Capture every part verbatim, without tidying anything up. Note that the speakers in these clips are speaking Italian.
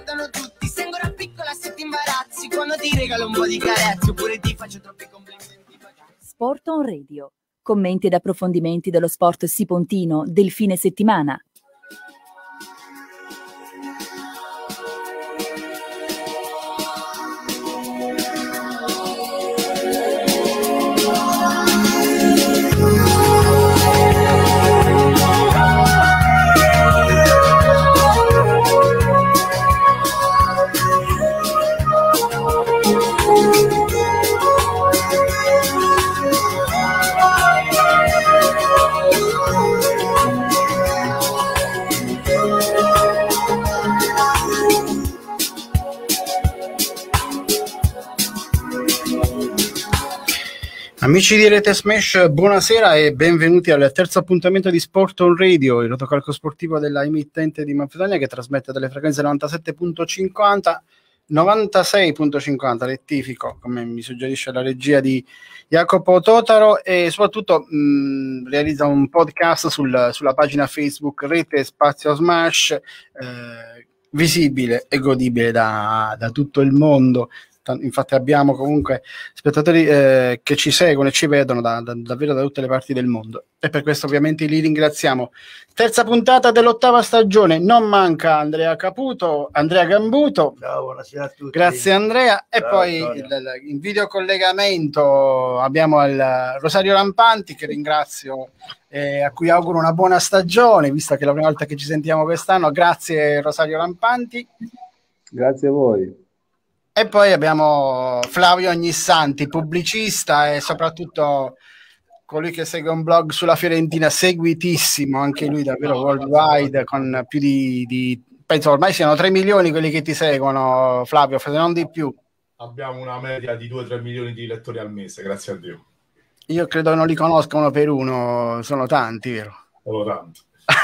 guardano tutti, sento una piccola se ti imbarazzi, quando ti regalo un po' di carezze, oppure ti faccio troppi complimenti. Sport on Radio. Commenti ed approfondimenti dello sport sipontino del fine settimana. Amici di Rete Smash, buonasera e benvenuti al terzo appuntamento di Sport on Radio, il rotocalco sportivo della emittente di Manfredonia che trasmette dalle frequenze novantasette virgola cinquanta, novantasei virgola cinquanta, rettifico, come mi suggerisce la regia di Jacopo Totaro, e soprattutto mh, realizza un podcast sul, sulla pagina Facebook Rete Spazio Smash, eh, visibile e godibile da, da tutto il mondo. Infatti abbiamo comunque spettatori eh, che ci seguono e ci vedono da, da, davvero da tutte le parti del mondo, e per questo ovviamente li ringraziamo. Terza puntata dell'ottava stagione, non manca Andrea Caputo, Andrea Gambuto. Ciao, buonasera a tutti. Grazie Andrea. E Ciao, poi il, in video collegamento abbiamo il Rosario Rampanti, che ringrazio e a cui auguro una buona stagione, visto che è la prima volta che ci sentiamo quest'anno. Grazie Rosario Rampanti. Grazie a voi. E poi abbiamo Flavio Ognissanti, pubblicista e soprattutto colui che segue un blog sulla Fiorentina, seguitissimo anche lui davvero worldwide, con più di, di penso ormai siano tre milioni quelli che ti seguono, Flavio, se non di più. Abbiamo una media di due tre milioni di lettori al mese, grazie a Dio. Io credo non li conosca uno per uno, sono tanti, vero? Sono tanti.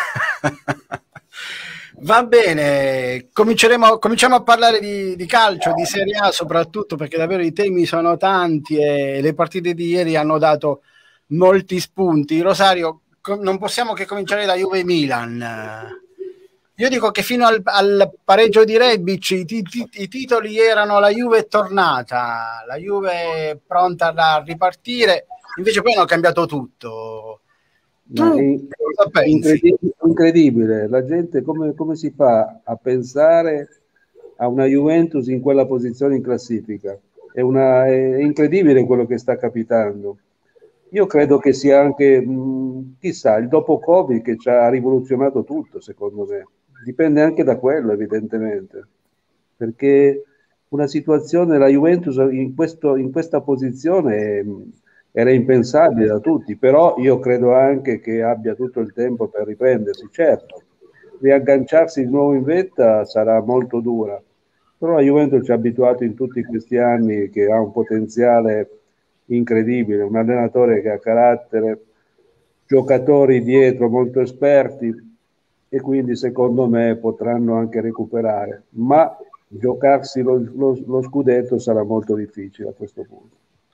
Va bene, cominceremo, cominciamo a parlare di, di calcio, di Serie A soprattutto, perché davvero i temi sono tanti e le partite di ieri hanno dato molti spunti. Rosario, com- non possiamo che cominciare da Juve-Milan. Io dico che fino al, al pareggio di Rebic i, ti- ti- i titoli erano la Juve è tornata, la Juve è pronta a ripartire, invece poi hanno cambiato tutto. Tu è incredibile, incredibile, la gente come, come si fa a pensare a una Juventus in quella posizione in classifica? È, una, è incredibile quello che sta capitando. Io credo che sia anche, mh, chissà, il dopo Covid che ci ha rivoluzionato tutto, secondo me. Dipende anche da quello, evidentemente, perché una situazione, la Juventus in, questo, in questa posizione mh, era impensabile da tutti, però io credo anche che abbia tutto il tempo per riprendersi. Certo, riagganciarsi di nuovo in vetta sarà molto dura, però la Juventus ci ha abituato in tutti questi anni che ha un potenziale incredibile, un allenatore che ha carattere, giocatori dietro molto esperti, e quindi secondo me potranno anche recuperare, ma giocarsi lo, lo, lo scudetto sarà molto difficile a questo punto.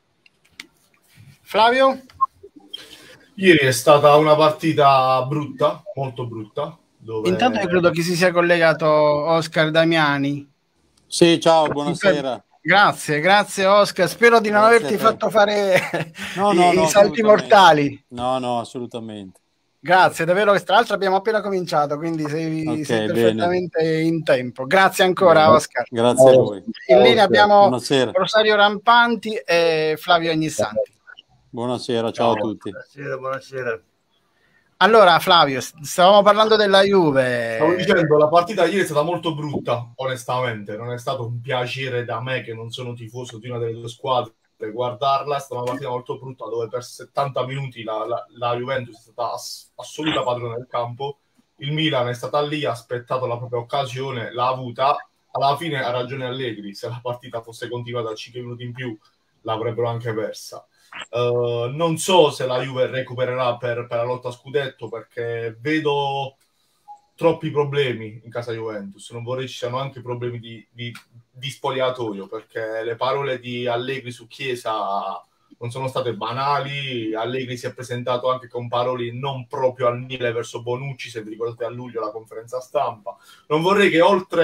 Flavio? Ieri è stata una partita brutta, molto brutta. Dove... Intanto io credo che si sia collegato Oscar Damiani. Sì, ciao, buonasera. Grazie, grazie Oscar. Spero di non Grazie averti fatto fare no, i, no, no, i salti mortali. No, no, assolutamente. Grazie, davvero, tra l'altro abbiamo appena cominciato, quindi sei, okay, sei perfettamente bene. In tempo. Grazie ancora, bene. Oscar. Grazie a voi. In linea abbiamo buonasera. Rosario Rampanti e Flavio Ognissanti. Buonasera, ciao, ciao a tutti. Buonasera, buonasera. Allora, Flavio, stavamo parlando della Juve. Stavo dicendo, la partita ieri è stata molto brutta, onestamente. Non è stato un piacere da me, che non sono tifoso di una delle due squadre, guardarla. È stata una partita molto brutta, dove per settanta minuti la, la, la Juventus è stata ass- assoluta padrona del campo. Il Milan è stata lì, ha aspettato la propria occasione, l'ha avuta. Alla fine ha ragione Allegri, se la partita fosse continuata a cinque minuti in più l'avrebbero anche persa. Uh, non so se la Juve recupererà per, per la lotta a scudetto, perché vedo troppi problemi in casa Juventus. Non vorrei ci siano anche problemi di, di, di spogliatoio, perché le parole di Allegri su Chiesa non sono state banali. Allegri si è presentato anche con parole non proprio al Miele verso Bonucci, se vi ricordate a luglio la conferenza stampa. Non vorrei che oltre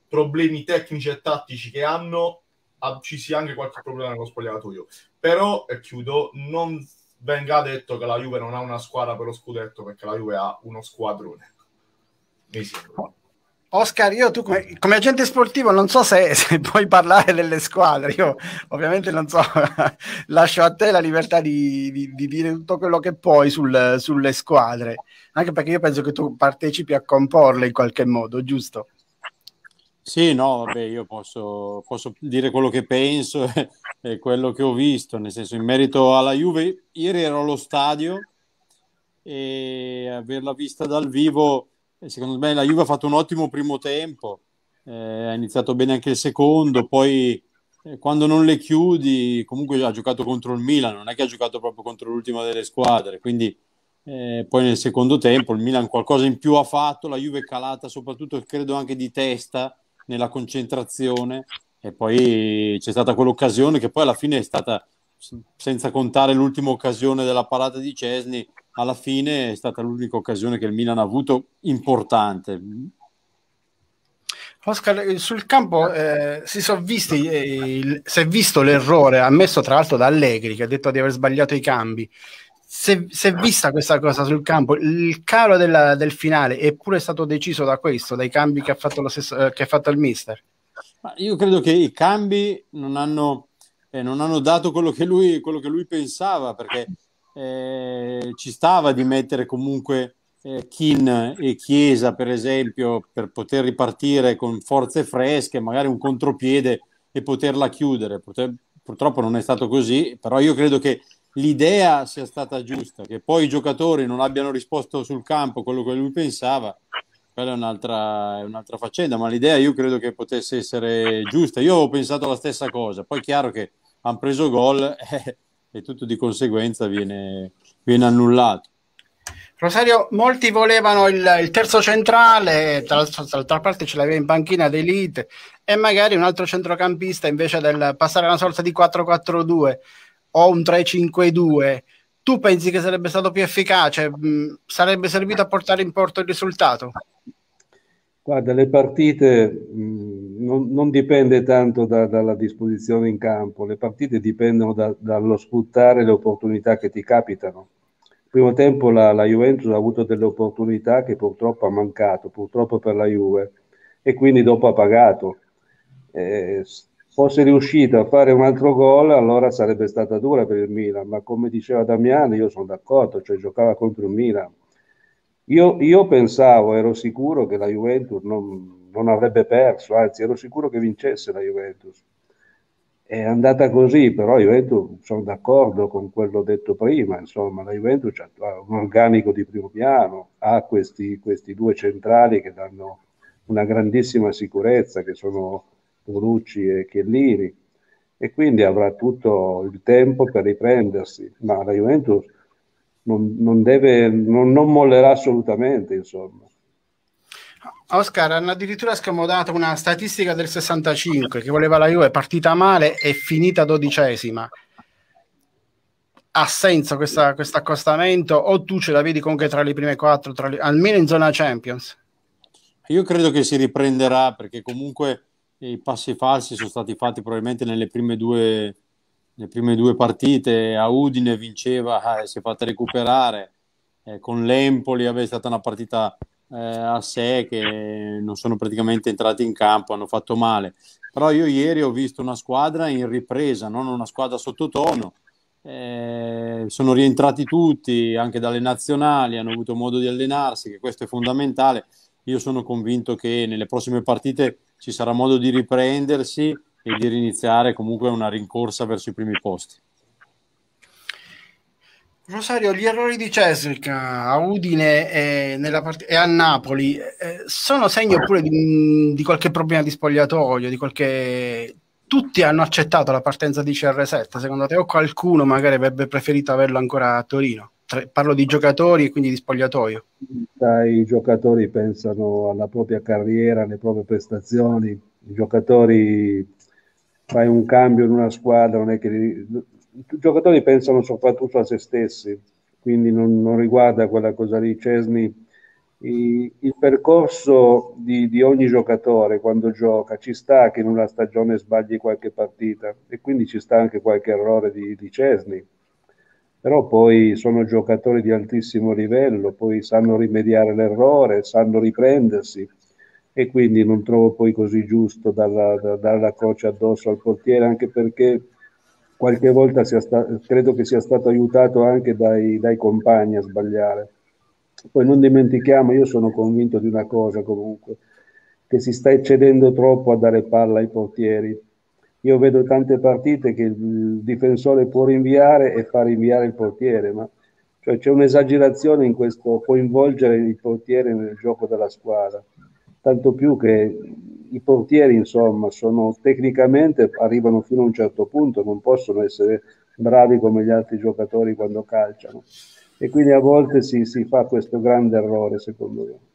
problemi tecnici e tattici che hanno, ci sia anche qualche problema nello spogliatoio. Però, e chiudo, non venga detto che la Juve non ha una squadra per lo scudetto, perché la Juve ha uno squadrone. Mi sembra. Oscar, io tu come, come agente sportivo non so se, se puoi parlare delle squadre, io ovviamente non so, lascio a te la libertà di, di, di dire tutto quello che puoi sul, sulle squadre, anche perché io penso che tu partecipi a comporle in qualche modo, giusto? Sì, no, vabbè, io posso, posso dire quello che penso e quello che ho visto, nel senso, in merito alla Juve, ieri ero allo stadio e averla vista dal vivo, secondo me la Juve ha fatto un ottimo primo tempo, eh, ha iniziato bene anche il secondo, poi eh, quando non le chiudi comunque ha giocato contro il Milan, non è che ha giocato proprio contro l'ultima delle squadre, quindi eh, poi nel secondo tempo il Milan qualcosa in più ha fatto, la Juve è calata soprattutto credo anche di testa nella concentrazione, e poi c'è stata quell'occasione che poi alla fine è stata, senza contare l'ultima occasione della parata di Szczęsny, alla fine è stata l'unica occasione che il Milan ha avuto importante. Oscar, sul campo eh, si sono visti, eh, il, si è visto l'errore ammesso tra l'altro da Allegri, che ha detto di aver sbagliato i cambi. Si è vista questa cosa sul campo, il calo della, del finale è pure stato deciso da questo, dai cambi che ha fatto, lo stesso, eh, che ha fatto il mister? Ma io credo che i cambi non hanno, eh, non hanno dato quello che lui, quello che lui pensava, perché eh, ci stava di mettere comunque eh, Kean e Chiesa, per esempio, per poter ripartire con forze fresche, magari un contropiede e poterla chiudere. Poter, purtroppo non è stato così, però io credo che l'idea sia stata giusta, che poi i giocatori non abbiano risposto sul campo quello che lui pensava, quella è un'altra, è un'altra faccenda, ma l'idea io credo che potesse essere giusta. Io ho pensato la stessa cosa, poi è chiaro che hanno preso gol eh, e tutto di conseguenza viene, viene annullato. Rosario, molti volevano il, il terzo centrale, tra l'altra parte ce l'aveva in panchina d'Elite, e magari un altro centrocampista invece del passare a una sorta di quattro quattro due o un tre cinque due. Tu pensi che sarebbe stato più efficace? Mh, sarebbe servito a portare in porto il risultato? Guarda, le partite mh, non, non dipende tanto da, dalla disposizione in campo, le partite dipendono da, dallo sfruttare le opportunità che ti capitano. Il primo tempo la, la Juventus ha avuto delle opportunità che purtroppo ha mancato, purtroppo per la Juve, e quindi dopo ha pagato. Eh, fosse riuscito a fare un altro gol, allora sarebbe stata dura per il Milan, ma come diceva Damiano, io sono d'accordo, cioè giocava contro il Milan. Io, io pensavo, ero sicuro che la Juventus non, non avrebbe perso, anzi ero sicuro che vincesse la Juventus. È andata così, però Juventus, sono d'accordo con quello detto prima, insomma, la Juventus ha un organico di primo piano, ha questi, questi due centrali che danno una grandissima sicurezza, che sono Bonucci e Chiellini, e quindi avrà tutto il tempo per riprendersi, ma la Juventus non, non deve, non, non mollerà assolutamente, insomma. Oscar, hanno addirittura scomodato una statistica del sessantacinque che voleva la Juve, partita male e finita dodicesima. Ha senso questo accostamento o tu ce la vedi comunque tra le prime quattro, tra le, almeno in zona Champions? Io credo che si riprenderà, perché comunque i passi falsi sono stati fatti probabilmente nelle prime due, le prime due partite. A Udine vinceva, eh, si è fatta recuperare, eh, con l'Empoli è stata una partita eh, a sé, che non sono praticamente entrati in campo, hanno fatto male. Però io ieri ho visto una squadra in ripresa, non una squadra sottotono. Eh, sono rientrati tutti anche dalle nazionali, hanno avuto modo di allenarsi, che questo è fondamentale. Io sono convinto che nelle prossime partite ci sarà modo di riprendersi e di riniziare comunque una rincorsa verso i primi posti. Rosario, gli errori di Cesric a Udine e, nella part- e a Napoli eh, sono segno pure di, di qualche problema di spogliatoio, di qualche... Tutti hanno accettato la partenza di C R sette, secondo te, o qualcuno magari avrebbe preferito averlo ancora a Torino? Tra- parlo di giocatori e quindi di spogliatoio. I giocatori pensano alla propria carriera, alle proprie prestazioni. I giocatori, fai un cambio in una squadra, non è che i giocatori pensano soprattutto a se stessi, quindi non, non riguarda quella cosa lì. Szczęsny I, il percorso di, di ogni giocatore quando gioca, ci sta che in una stagione sbagli qualche partita e quindi ci sta anche qualche errore di, di Szczęsny, però poi sono giocatori di altissimo livello, poi sanno rimediare l'errore, sanno riprendersi e quindi non trovo poi così giusto dalla, da, dare la croce addosso al portiere, anche perché qualche volta sia sta, credo che sia stato aiutato anche dai, dai compagni a sbagliare. Poi non dimentichiamo, io sono convinto di una cosa comunque, che si sta eccedendo troppo a dare palla ai portieri. Io vedo tante partite che il difensore può rinviare e fa rinviare il portiere, ma cioè, c'è un'esagerazione in questo coinvolgere il portiere nel gioco della squadra, tanto più che i portieri, insomma, sono tecnicamente arrivano fino a un certo punto, non possono essere bravi come gli altri giocatori quando calciano. E quindi a volte si, si fa questo grande errore, secondo me.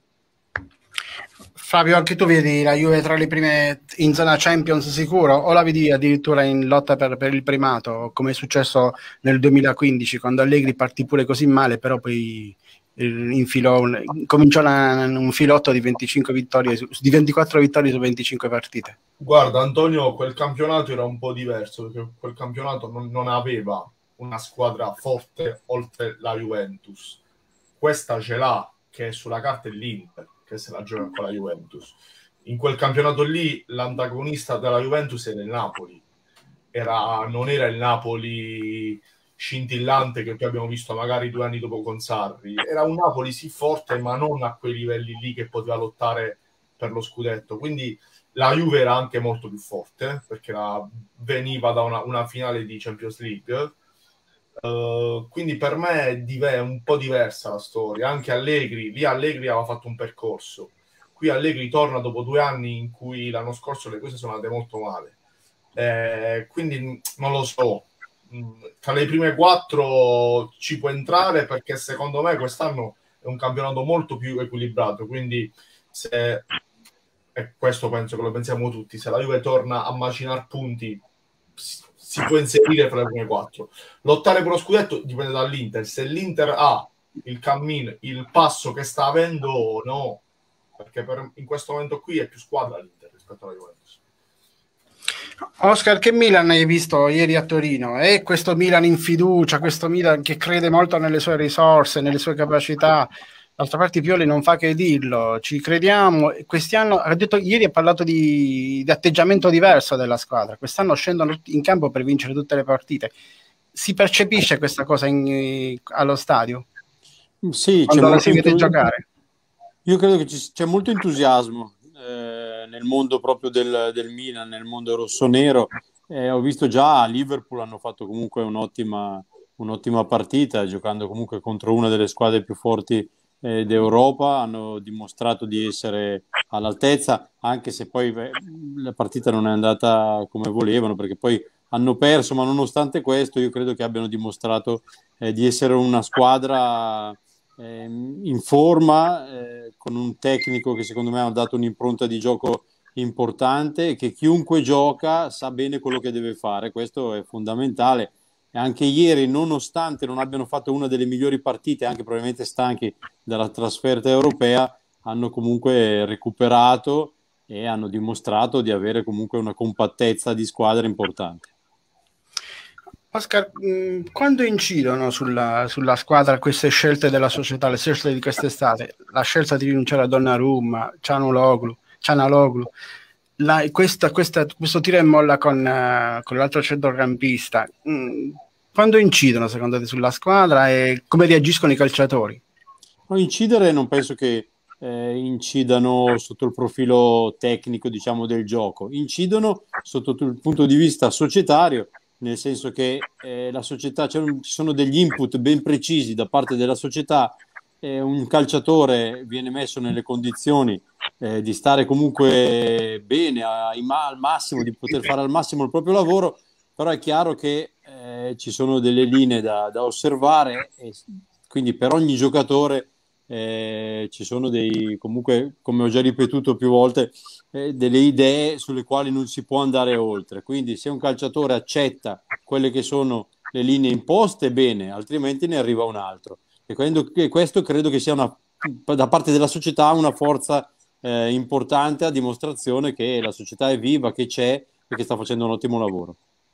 Fabio, anche tu vedi la Juve tra le prime in zona Champions sicuro, o la vedi addirittura in lotta per, per il primato, come è successo nel duemilaquindici, quando Allegri partì pure così male, però poi infilò un, cominciò una, un filotto di venticinque vittorie, di ventiquattro vittorie su venticinque partite. Guarda, Antonio, quel campionato era un po' diverso, perché quel campionato non, non aveva una squadra forte oltre la Juventus. Questa ce l'ha, che è sulla carta è l'Inter, che se la gioca con la Juventus. In quel campionato lì l'antagonista della Juventus era il Napoli. Era, non era il Napoli scintillante che poi abbiamo visto magari due anni dopo con Sarri. Era un Napoli sì forte, ma non a quei livelli lì che poteva lottare per lo scudetto. Quindi la Juve era anche molto più forte, perché la, veniva da una, una finale di Champions League. Uh, quindi per me è, div- è un po' diversa la storia. Anche Allegri, lì Allegri aveva fatto un percorso, qui Allegri torna dopo due anni in cui l'anno scorso le cose sono andate molto male, eh, quindi non lo so, tra le prime quattro ci può entrare, perché secondo me quest'anno è un campionato molto più equilibrato, quindi se, e questo penso che lo pensiamo tutti, se la Juve torna a macinare punti si può inserire fra le prime quattro. Lottare per lo scudetto dipende dall'Inter. Se l'Inter ha il cammino, il passo che sta avendo, no, perché per, in questo momento qui è più squadra l'Inter rispetto alla Juventus. Oscar, che Milan hai visto ieri a Torino? E questo Milan in fiducia, questo Milan che crede molto nelle sue risorse, nelle sue capacità. D'altra parte Pioli non fa che dirlo, ci crediamo. Quest'anno, ha detto, ieri ha parlato di, di atteggiamento diverso della squadra, quest'anno scendono in campo per vincere tutte le partite. Si percepisce questa cosa in, allo stadio? Sì, quando c'è la si vede entu- giocare? Io credo che ci, c'è molto entusiasmo eh, nel mondo proprio del, del Milan, nel mondo rossonero. Eh, ho visto già a Liverpool hanno fatto comunque un'ottima, un'ottima partita, giocando comunque contro una delle squadre più forti Eh, d'Europa, hanno dimostrato di essere all'altezza, anche se poi beh, la partita non è andata come volevano, perché poi hanno perso, ma nonostante questo io credo che abbiano dimostrato eh, di essere una squadra eh, in forma, eh, con un tecnico che secondo me ha dato un'impronta di gioco importante, e che chiunque gioca sa bene quello che deve fare. Questo è fondamentale. E anche ieri, nonostante non abbiano fatto una delle migliori partite, anche probabilmente stanchi dalla trasferta europea, hanno comunque recuperato e hanno dimostrato di avere comunque una compattezza di squadra importante. Oscar, mh, quando incidono sulla, sulla squadra queste scelte della società, le scelte di quest'estate, la scelta di rinunciare a Donnarumma, Çalhanoğlu, Çalhanoğlu, La, questa, questa, questo tiro e molla con, uh, con l'altro centrocampista, mm, quando incidono secondo te sulla squadra e come reagiscono i calciatori? No, incidere non penso che eh, incidano sotto il profilo tecnico, diciamo, del gioco, incidono sotto il punto di vista societario, nel senso che eh, la società, cioè, ci sono degli input ben precisi da parte della società. Eh, un calciatore viene messo nelle condizioni eh, di stare comunque bene, a, al massimo, di poter fare al massimo il proprio lavoro, però è chiaro che eh, ci sono delle linee da, da osservare, e quindi per ogni giocatore eh, ci sono dei, comunque, come ho già ripetuto più volte, eh, delle idee sulle quali non si può andare oltre. Quindi se un calciatore accetta quelle che sono le linee imposte, bene, altrimenti ne arriva un altro. E questo credo che sia una da parte della società una forza eh, importante, a dimostrazione che la società è viva, che c'è e che sta facendo un ottimo lavoro.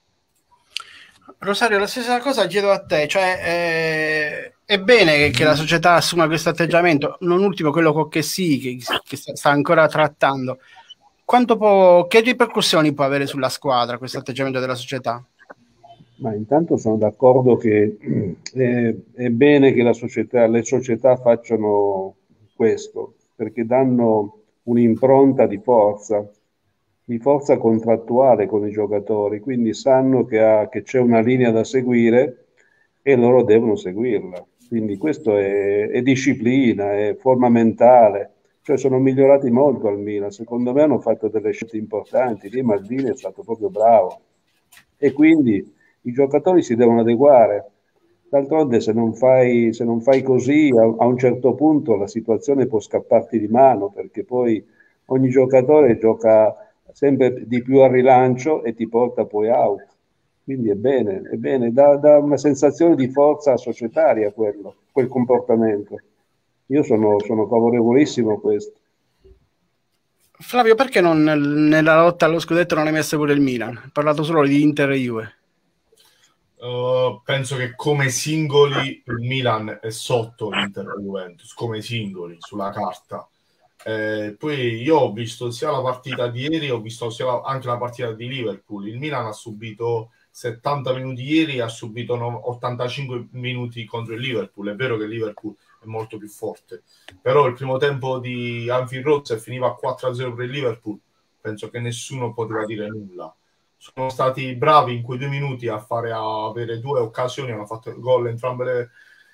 Rosario, la stessa cosa chiedo a te, cioè eh, è bene che, che la società assuma questo atteggiamento, non ultimo quello con che sì, che, che sta, sta ancora trattando. Quanto può, che ripercussioni può avere sulla squadra questo atteggiamento della società? Ma intanto sono d'accordo che è, è bene che la società, le società facciano questo, perché danno un'impronta di forza, di forza contrattuale con i giocatori, quindi sanno che, ha, che c'è una linea da seguire e loro devono seguirla. Quindi questo è, è disciplina, è forma mentale. Cioè sono migliorati molto al Milan, secondo me hanno fatto delle scelte importanti, lì Maldini è stato proprio bravo e quindi i giocatori si devono adeguare. D'altronde se non fai, se non fai così a, a un certo punto la situazione può scapparti di mano, perché poi ogni giocatore gioca sempre di più a rilancio e ti porta poi out. Quindi è bene, è bene, dà, dà una sensazione di forza societaria quello, quel comportamento. Io sono, sono favorevolissimo a questo. Flavio, perché non nella lotta allo scudetto non hai messo pure il Milan? Ho parlato solo di Inter e Juve. Uh, penso che come singoli il Milan è sotto l'Inter e Juventus, come singoli sulla carta. Eh, poi io ho visto sia la partita di ieri, ho visto sia la, anche la partita di Liverpool. Il Milan ha subito settanta minuti ieri, ha subito ottantacinque minuti contro il Liverpool. È vero che il Liverpool è molto più forte, però il primo tempo di Anfield Road, se finiva quattro a zero per il Liverpool, penso che nessuno poteva dire nulla. Sono stati bravi in quei due minuti a fare a avere due occasioni, hanno fatto il gol entrambe le,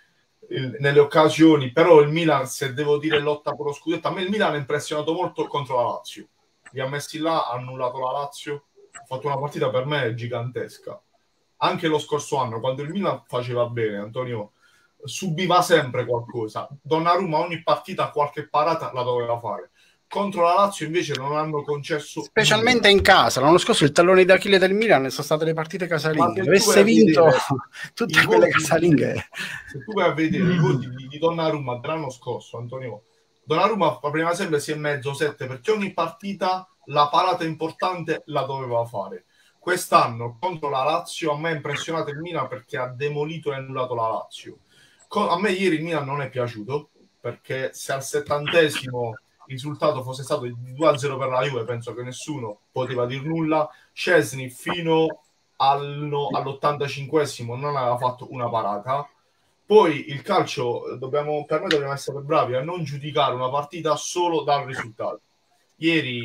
il, nelle occasioni, però il Milan, se devo dire lotta per lo scudetto, a me il Milan ha impressionato molto contro la Lazio, li ha messi là, ha annullato la Lazio, ha fatto una partita per me gigantesca. Anche lo scorso anno, quando il Milan faceva bene, Antonio subiva sempre qualcosa. Donnarumma ogni partita qualche parata la doveva fare. Contro la Lazio invece non hanno concesso, specialmente nulla in casa. L'anno scorso il tallone d'Achille del Milan sono state le partite casalinghe. Avesse vinto tutte quelle casalinghe. Se tu vai a vedere i voti di, di Donnarumma dell'anno scorso, Antonio, Donnarumma prima sempre sei e mezzo, sette, perché ogni partita la parata importante la doveva fare. Quest'anno contro la Lazio a me ha impressionato il Milan perché ha demolito e annullato la Lazio. A me ieri il Milan non è piaciuto, perché se al settantesimo il risultato fosse stato di due a zero per la Juve, penso che nessuno poteva dir nulla. Szczesny fino al, no, all'ottantacinquesimo non aveva fatto una parata. Poi il calcio, dobbiamo, per noi dobbiamo essere bravi a non giudicare una partita solo dal risultato. Ieri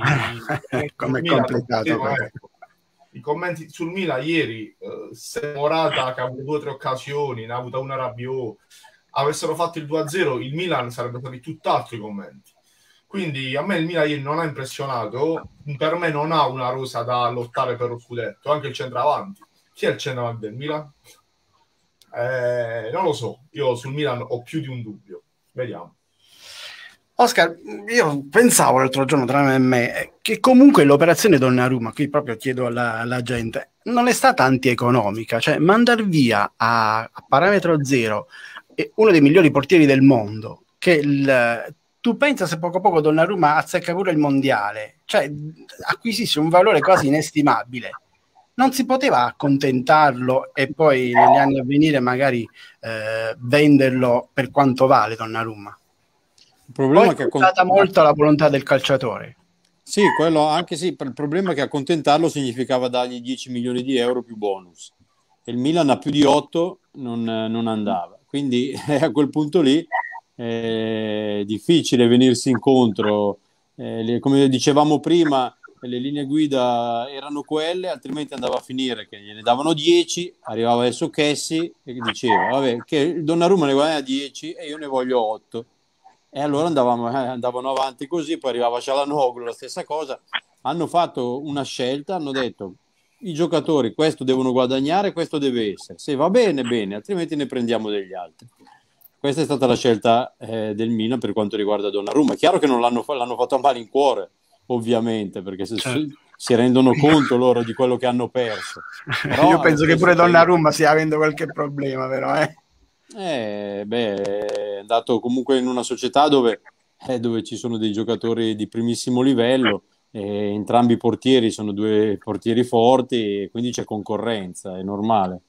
come è complicato, Milan, i commenti sul Milan ieri, eh, se Morata che ha avuto due o tre occasioni, ne ha avuta una Rabiot, avessero fatto il due a zero, il Milan sarebbe stati tutt'altro i commenti. Quindi a me il Milan ieri non ha impressionato, per me non ha una rosa da lottare per lo scudetto, anche il centravanti. Chi è il centravanti del Milan? Eh, non lo so, io sul Milan ho più di un dubbio, vediamo. Oscar, io pensavo l'altro giorno tra me e me che comunque l'operazione Donnarumma, qui proprio chiedo alla, alla gente, non è stata antieconomica, cioè mandar via a, a parametro zero uno dei migliori portieri del mondo, che il, tu pensa se poco a poco Donnarumma azzecca pure il mondiale, cioè acquisisce un valore quasi inestimabile. Non si poteva accontentarlo e poi negli anni a venire magari eh, venderlo per quanto vale Donnarumma? Il problema Poi è che è stata accont- molto la volontà del calciatore. Sì, quello anche sì, il problema è che accontentarlo significava dargli dieci milioni di euro più bonus. E il Milan a più di otto non, non andava. Quindi a quel punto lì è difficile venirsi incontro. Eh, come dicevamo prima, le linee guida erano quelle, altrimenti andava a finire che gliene davano dieci, arrivava adesso Kessi e diceva vabbè, che Donnarumma ne guadagna dieci e io ne voglio otto. E allora andavamo, eh, andavano avanti così, poi arrivava Çalhanoğlu, la stessa cosa. Hanno fatto una scelta, hanno detto i giocatori questo devono guadagnare, questo deve essere, se va bene bene, altrimenti ne prendiamo degli altri. Questa è stata la scelta eh, del Milan per quanto riguarda Donnarumma. È chiaro che non l'hanno, l'hanno fatto a male in cuore, ovviamente, perché se certo. si, si rendono conto loro di quello che hanno perso. Però io penso che pure Donnarumma stia avendo qualche problema, però eh Eh, beh, è andato comunque in una società dove, eh, dove ci sono dei giocatori di primissimo livello, e entrambi i portieri sono due portieri forti, e quindi c'è concorrenza, è normale.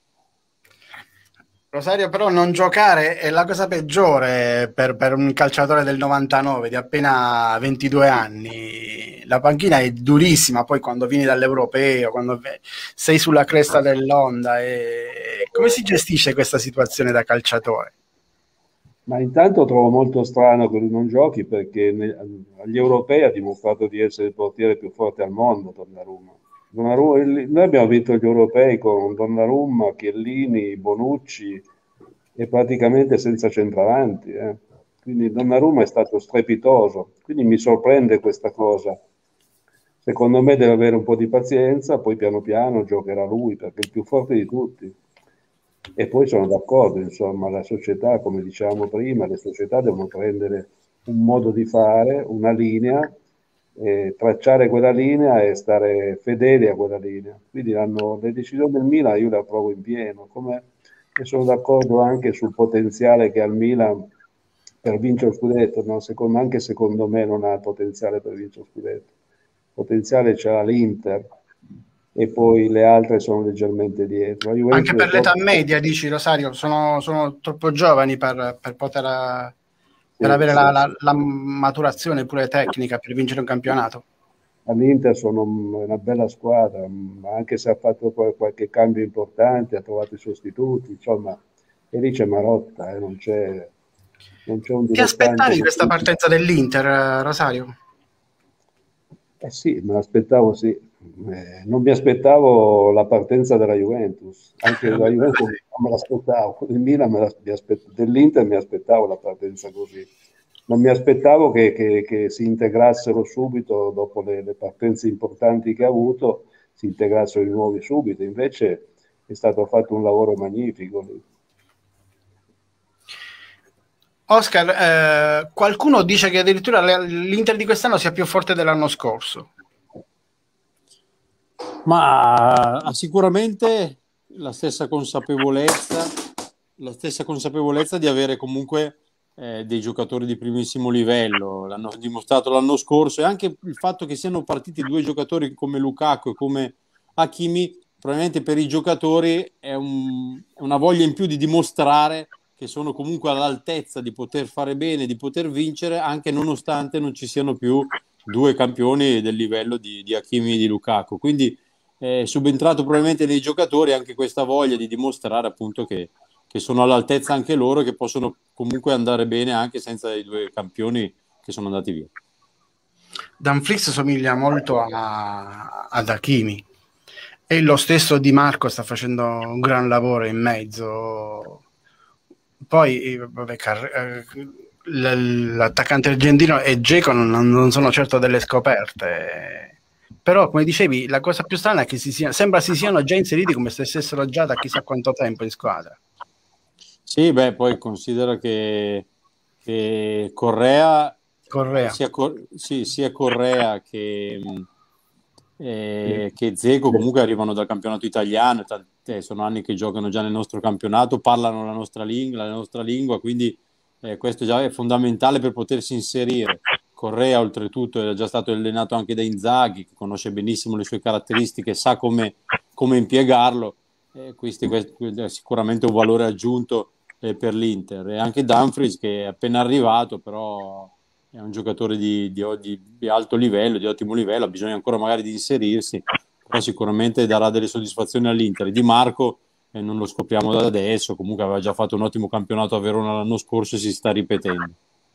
Rosario, però non giocare è la cosa peggiore per, per un calciatore del novantanove, di appena ventidue anni. La panchina è durissima, poi quando vieni dall'europeo, quando sei sulla cresta dell'onda. E... come si gestisce questa situazione da calciatore? Ma intanto trovo molto strano che lui non giochi, perché ne- agli europei ha dimostrato di essere il portiere più forte al mondo, Donnarumma. Donnarumma- il- Noi abbiamo vinto gli europei con Donnarumma, Chiellini, Bonucci e praticamente senza centravanti. eh. Quindi Donnarumma è stato strepitoso, quindi mi sorprende questa cosa. Secondo me deve avere un po' di pazienza, poi piano piano giocherà lui, perché è il più forte di tutti. E poi sono d'accordo, insomma, la società, come dicevamo prima, le società devono prendere un modo di fare, una linea, eh, tracciare quella linea e stare fedeli a quella linea. Quindi hanno, le decisioni del Milan io le approvo in pieno, come, e sono d'accordo anche sul potenziale che ha il Milan per vincere lo scudetto, no? Secondo, anche secondo me non ha potenziale per vincere lo scudetto. Potenziale c'era l'Inter, e poi le altre sono leggermente dietro. La Juventus Anche per è l'età troppo- media, dici, Rosario, sono, sono troppo giovani per, per poter per Sì, avere sì, la, sì. la- la maturazione pure tecnica per vincere un campionato. All'Inter sono una bella squadra, ma anche se ha fatto qual- qualche cambio importante, ha trovato i sostituti, insomma, e lì c'è Marotta, eh, non c'è, non c'è un Ti dilettante. aspettavi questa partenza dell'Inter, eh, Rosario? Eh sì, me l'aspettavo, sì. Eh, non mi aspettavo la partenza della Juventus, anche la Juventus non me l'aspettavo, il Milan me la- mi aspe- dell'Inter mi aspettavo la partenza così. Non mi aspettavo che, che- che si integrassero subito, dopo le, le partenze importanti che ha avuto, si integrassero i nuovi subito, invece è stato fatto un lavoro magnifico lì. Oscar, eh, qualcuno dice che addirittura le- l'Inter di quest'anno sia più forte dell'anno scorso. Ma ha sicuramente la stessa consapevolezza, la stessa consapevolezza di avere comunque eh, dei giocatori di primissimo livello. L'hanno dimostrato l'anno scorso, e anche il fatto che siano partiti due giocatori come Lukaku e come Hakimi, probabilmente per i giocatori è, un- è una voglia in più di dimostrare che sono comunque all'altezza di poter fare bene, di poter vincere, anche nonostante non ci siano più due campioni del livello di, di Hakimi e di Lukaku. Quindi è subentrato probabilmente nei giocatori anche questa voglia di dimostrare appunto che, che sono all'altezza anche loro, che possono comunque andare bene anche senza i due campioni che sono andati via. Dumfries somiglia molto a, ad Hakimi, e lo stesso Di Marco sta facendo un gran lavoro in mezzo. Poi eh, vabbè, Car- eh, l- l'attaccante argentino e Dzeko non, non sono certo delle scoperte, però come dicevi la cosa più strana è che si sia, sembra si siano già inseriti come se stessero già da chissà quanto tempo in squadra. Sì, beh, poi considera che, che Correa, Correa sia, Cor- sì, sia Correa che, mh, eh, che Dzeko comunque arrivano dal campionato italiano, t- eh, sono anni che giocano già nel nostro campionato, parlano la nostra lingua, la nostra lingua, quindi eh, questo già è fondamentale per potersi inserire. Correa oltretutto è già stato allenato anche da Inzaghi, che conosce benissimo le sue caratteristiche, sa come, come impiegarlo. Eh, questo, questo è sicuramente un valore aggiunto eh, per l'Inter. E anche Dumfries, che è appena arrivato, però è un giocatore di, di, di, di alto livello, di ottimo livello, ha bisogno ancora magari di inserirsi, però sicuramente darà delle soddisfazioni all'Inter. Di Marco eh, non lo scopriamo da adesso, comunque aveva già fatto un ottimo campionato a Verona l'anno scorso e si sta ripetendo.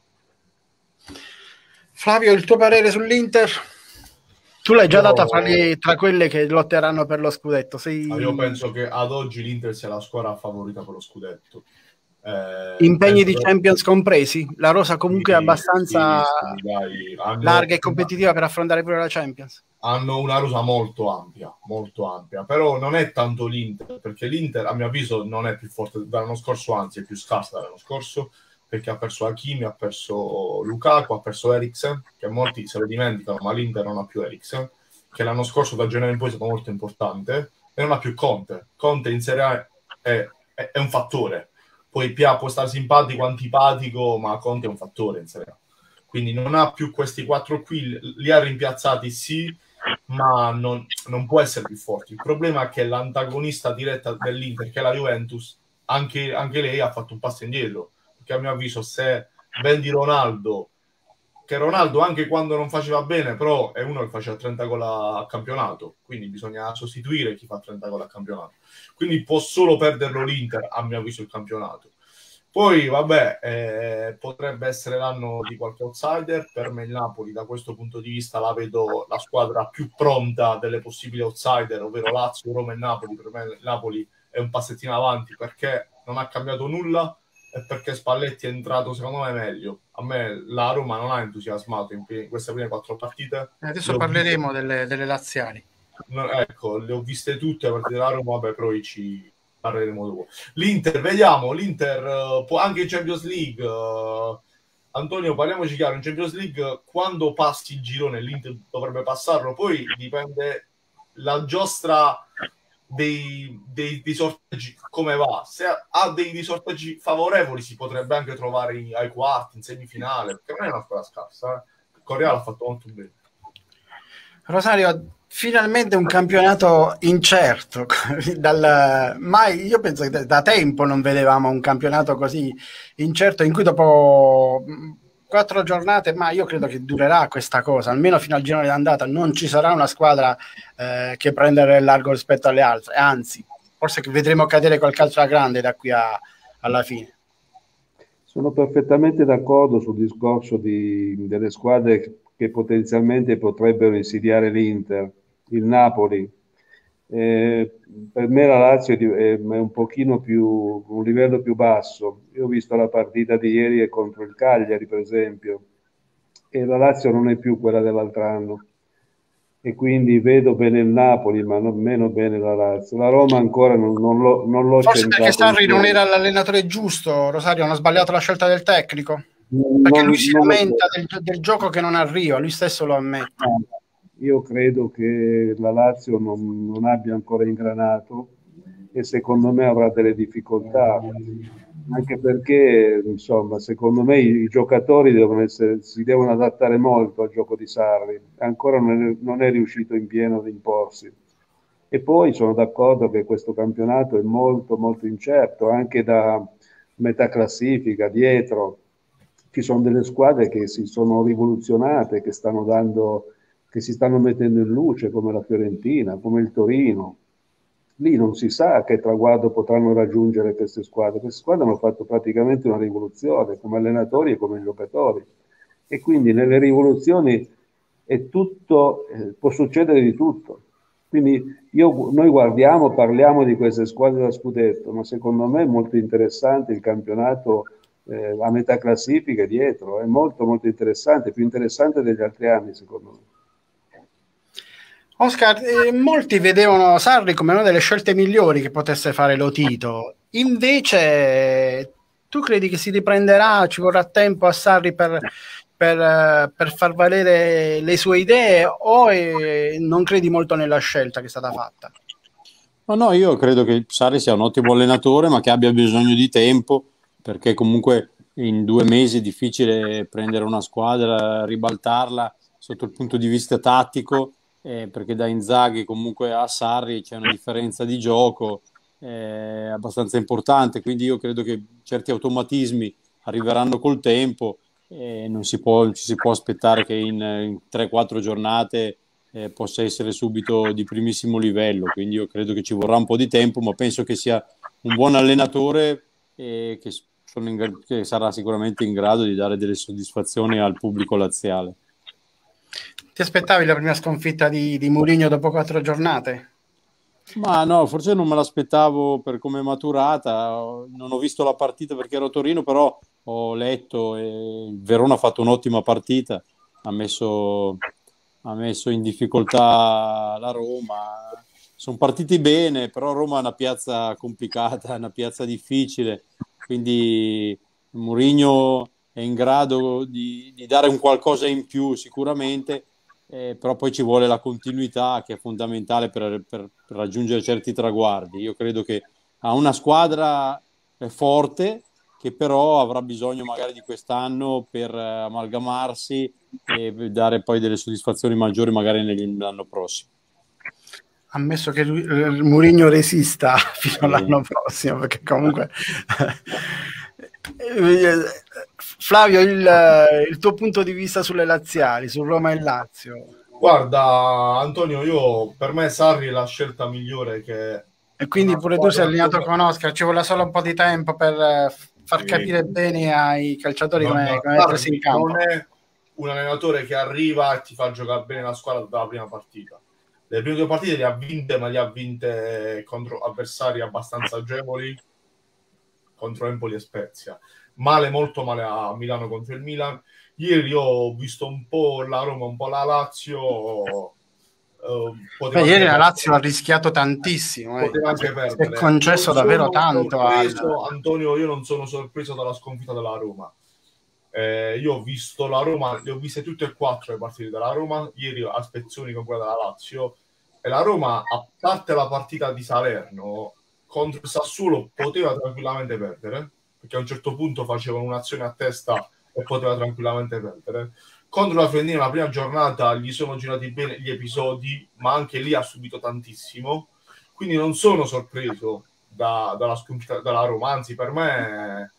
Flavio, il tuo parere sull'Inter? Tu l'hai già Io- data fra, le- tra quelle che lotteranno per lo scudetto. Sei... Ah, io penso che ad oggi l'Inter sia la squadra favorita per lo scudetto. Eh, impegni di penso- Champions compresi? La rosa comunque è Sì, abbastanza sì, sì, dai. Hanno- larga e competitiva per affrontare pure la Champions. hanno una rosa molto ampia, molto ampia, però non è tanto l'Inter, perché l'Inter a mio avviso non è più forte dell'anno scorso, anzi è più scarsa dell'anno scorso, perché ha perso Hakimi, ha perso Lukaku, ha perso Eriksen, che molti se lo dimenticano, ma l'Inter non ha più Eriksen, che l'anno scorso da gennaio in poi è stato molto importante, e non ha più Conte. Conte in Serie A è, è, è un fattore, poi Pia può stare simpatico, antipatico, ma Conte è un fattore in Serie A. Quindi non ha più questi quattro qui, li ha rimpiazzati sì, ma non, non può essere più forte. Il problema è che l'antagonista diretta dell'Inter, che è la Juventus, anche, anche lei ha fatto un passo indietro, perché a mio avviso se vendi Ronaldo, che Ronaldo anche quando non faceva bene, però è uno che faceva trenta gol a campionato, quindi bisogna sostituire chi fa trenta gol a campionato. Quindi può solo perderlo l'Inter, a mio avviso, il campionato. Poi, vabbè, eh, potrebbe essere l'anno di qualche outsider. Per me il Napoli, da questo punto di vista, la vedo la squadra più pronta delle possibili outsider, ovvero Lazio, Roma e Napoli. Per me il Napoli è un passettino avanti perché non ha cambiato nulla e perché Spalletti è entrato, secondo me, meglio. A me la Roma non ha entusiasmato in, in queste prime quattro partite. Adesso le parleremo viste... delle, delle laziali. No, ecco, le ho viste tutte a partire della Roma, vabbè, poi ci parleremo dopo. L'Inter, vediamo, l'Inter uh, può anche in Champions League. Uh, Antonio, parliamoci chiaro, in Champions League quando passi il girone l'Inter dovrebbe passarlo, poi dipende la giostra dei, dei, dei sorteggi come va. Se ha dei, dei sorteggi favorevoli si potrebbe anche trovare in, ai quarti, in semifinale, perché non è una squadra scarsa. Eh. Correa l'ha fatto molto bene. Rosario, finalmente un campionato incerto. Dal, mai, io penso che da tempo non vedevamo un campionato così incerto, in cui dopo quattro giornate, ma io credo che durerà questa cosa, almeno fino al girone d'andata non ci sarà una squadra eh, che prendere largo rispetto alle altre, anzi, forse che vedremo cadere qualche altra grande da qui a, alla fine. Sono perfettamente d'accordo sul discorso di, delle squadre che potenzialmente potrebbero insidiare l'Inter, il Napoli. Eh, per me la Lazio è, è un pochino più, un livello più basso. Io ho visto la partita di ieri contro il Cagliari, per esempio, e la Lazio non è più quella dell'altro anno. E quindi vedo bene il Napoli, ma non, meno bene la Lazio. La Roma ancora non, non l'ho, non l'ho Forse centrato. perché Sarri non era l'allenatore giusto, Rosario, hanno sbagliato la scelta del tecnico? Non, perché non, lui si non lamenta del, del gioco che non arriva, lui stesso lo ammette. Io credo che la Lazio non, non abbia ancora ingranato e secondo me avrà delle difficoltà, anche perché insomma secondo me i, i giocatori devono essere, si devono adattare molto al gioco di Sarri, ancora non è, non è riuscito in pieno ad imporsi. E poi sono d'accordo che questo campionato è molto molto incerto, anche da metà classifica dietro ci sono delle squadre che si sono rivoluzionate, che stanno dando, che si stanno mettendo in luce, come la Fiorentina, come il Torino. Lì non si sa che traguardo potranno raggiungere queste squadre. Queste squadre hanno fatto praticamente una rivoluzione, come allenatori e come giocatori. E quindi nelle rivoluzioni è tutto, eh, può succedere di tutto. Quindi io, noi guardiamo, parliamo di queste squadre da scudetto, ma secondo me è molto interessante il campionato eh, a metà classifica dietro, è molto molto interessante, più interessante degli altri anni secondo me. Oscar, eh, molti vedevano Sarri come una delle scelte migliori che potesse fare Lotito, invece tu credi che si riprenderà, ci vorrà tempo a Sarri per, per, per far valere le sue idee o eh, non credi molto nella scelta che è stata fatta? No, no, io credo che Sarri sia un ottimo allenatore ma che abbia bisogno di tempo, perché comunque in due mesi è difficile prendere una squadra, ribaltarla sotto il punto di vista tattico, eh, perché da Inzaghi comunque a Sarri c'è una differenza di gioco eh, abbastanza importante, quindi io credo che certi automatismi arriveranno col tempo e non si può, ci si può aspettare che in, in tre quattro giornate eh, possa essere subito di primissimo livello, quindi io credo che ci vorrà un po' di tempo, ma penso che sia un buon allenatore e che Sono in, che sarà sicuramente in grado di dare delle soddisfazioni al pubblico laziale. Ti aspettavi la prima sconfitta di, di Mourinho dopo quattro giornate? Ma no, forse non me l'aspettavo per come è maturata. Non ho visto la partita perché ero a Torino, però ho letto e il Verona ha fatto un'ottima partita, ha messo, ha messo in difficoltà la Roma. Sono partiti bene, però Roma è una piazza complicata, è una piazza difficile. Quindi Mourinho è in grado di, di dare un qualcosa in più sicuramente, eh, però poi ci vuole la continuità che è fondamentale per, per, per raggiungere certi traguardi. Io credo che ha una squadra è forte, che però avrà bisogno magari di quest'anno per eh, amalgamarsi e dare poi delle soddisfazioni maggiori magari nell'anno prossimo. Ammesso che lui, eh, Mourinho resista fino Sì. all'anno prossimo, perché comunque Flavio, il, il tuo punto di vista sulle laziali, su Roma e Lazio? Guarda, Antonio, io per me Sarri è la scelta migliore che... E quindi pure tu sei allineato con Oscar, ci vuole solo un po' di tempo per eh, far Sì. capire bene ai calciatori Non- come, come Sarri mettersi in campo. non è un allenatore che arriva e ti fa giocare bene la squadra dalla prima partita. Le prime due partite le ha vinte, ma le ha vinte contro avversari abbastanza agevoli, contro Empoli e Spezia. Male, molto male a Milano contro il Milan. Ieri ho visto un po' la Roma, un po' la Lazio. eh, poteva Beh, ieri anche- la Lazio ha rischiato tantissimo, eh. poteva anche si perdere. è concesso Non davvero sono tanto. sorpreso, al- Antonio, io non sono sorpreso dalla sconfitta della Roma. Eh, io ho visto la Roma, le ho viste tutte e quattro le partite della Roma, ieri a spezzoni con quella della Lazio, e la Roma, a parte la partita di Salerno contro il Sassuolo, poteva tranquillamente perdere, perché a un certo punto facevano un'azione a testa e poteva tranquillamente perdere. Contro la Fiorentina la prima giornata gli sono girati bene gli episodi, ma anche lì ha subito tantissimo, quindi non sono sorpreso da- dalla sconfitta della Roma, anzi per me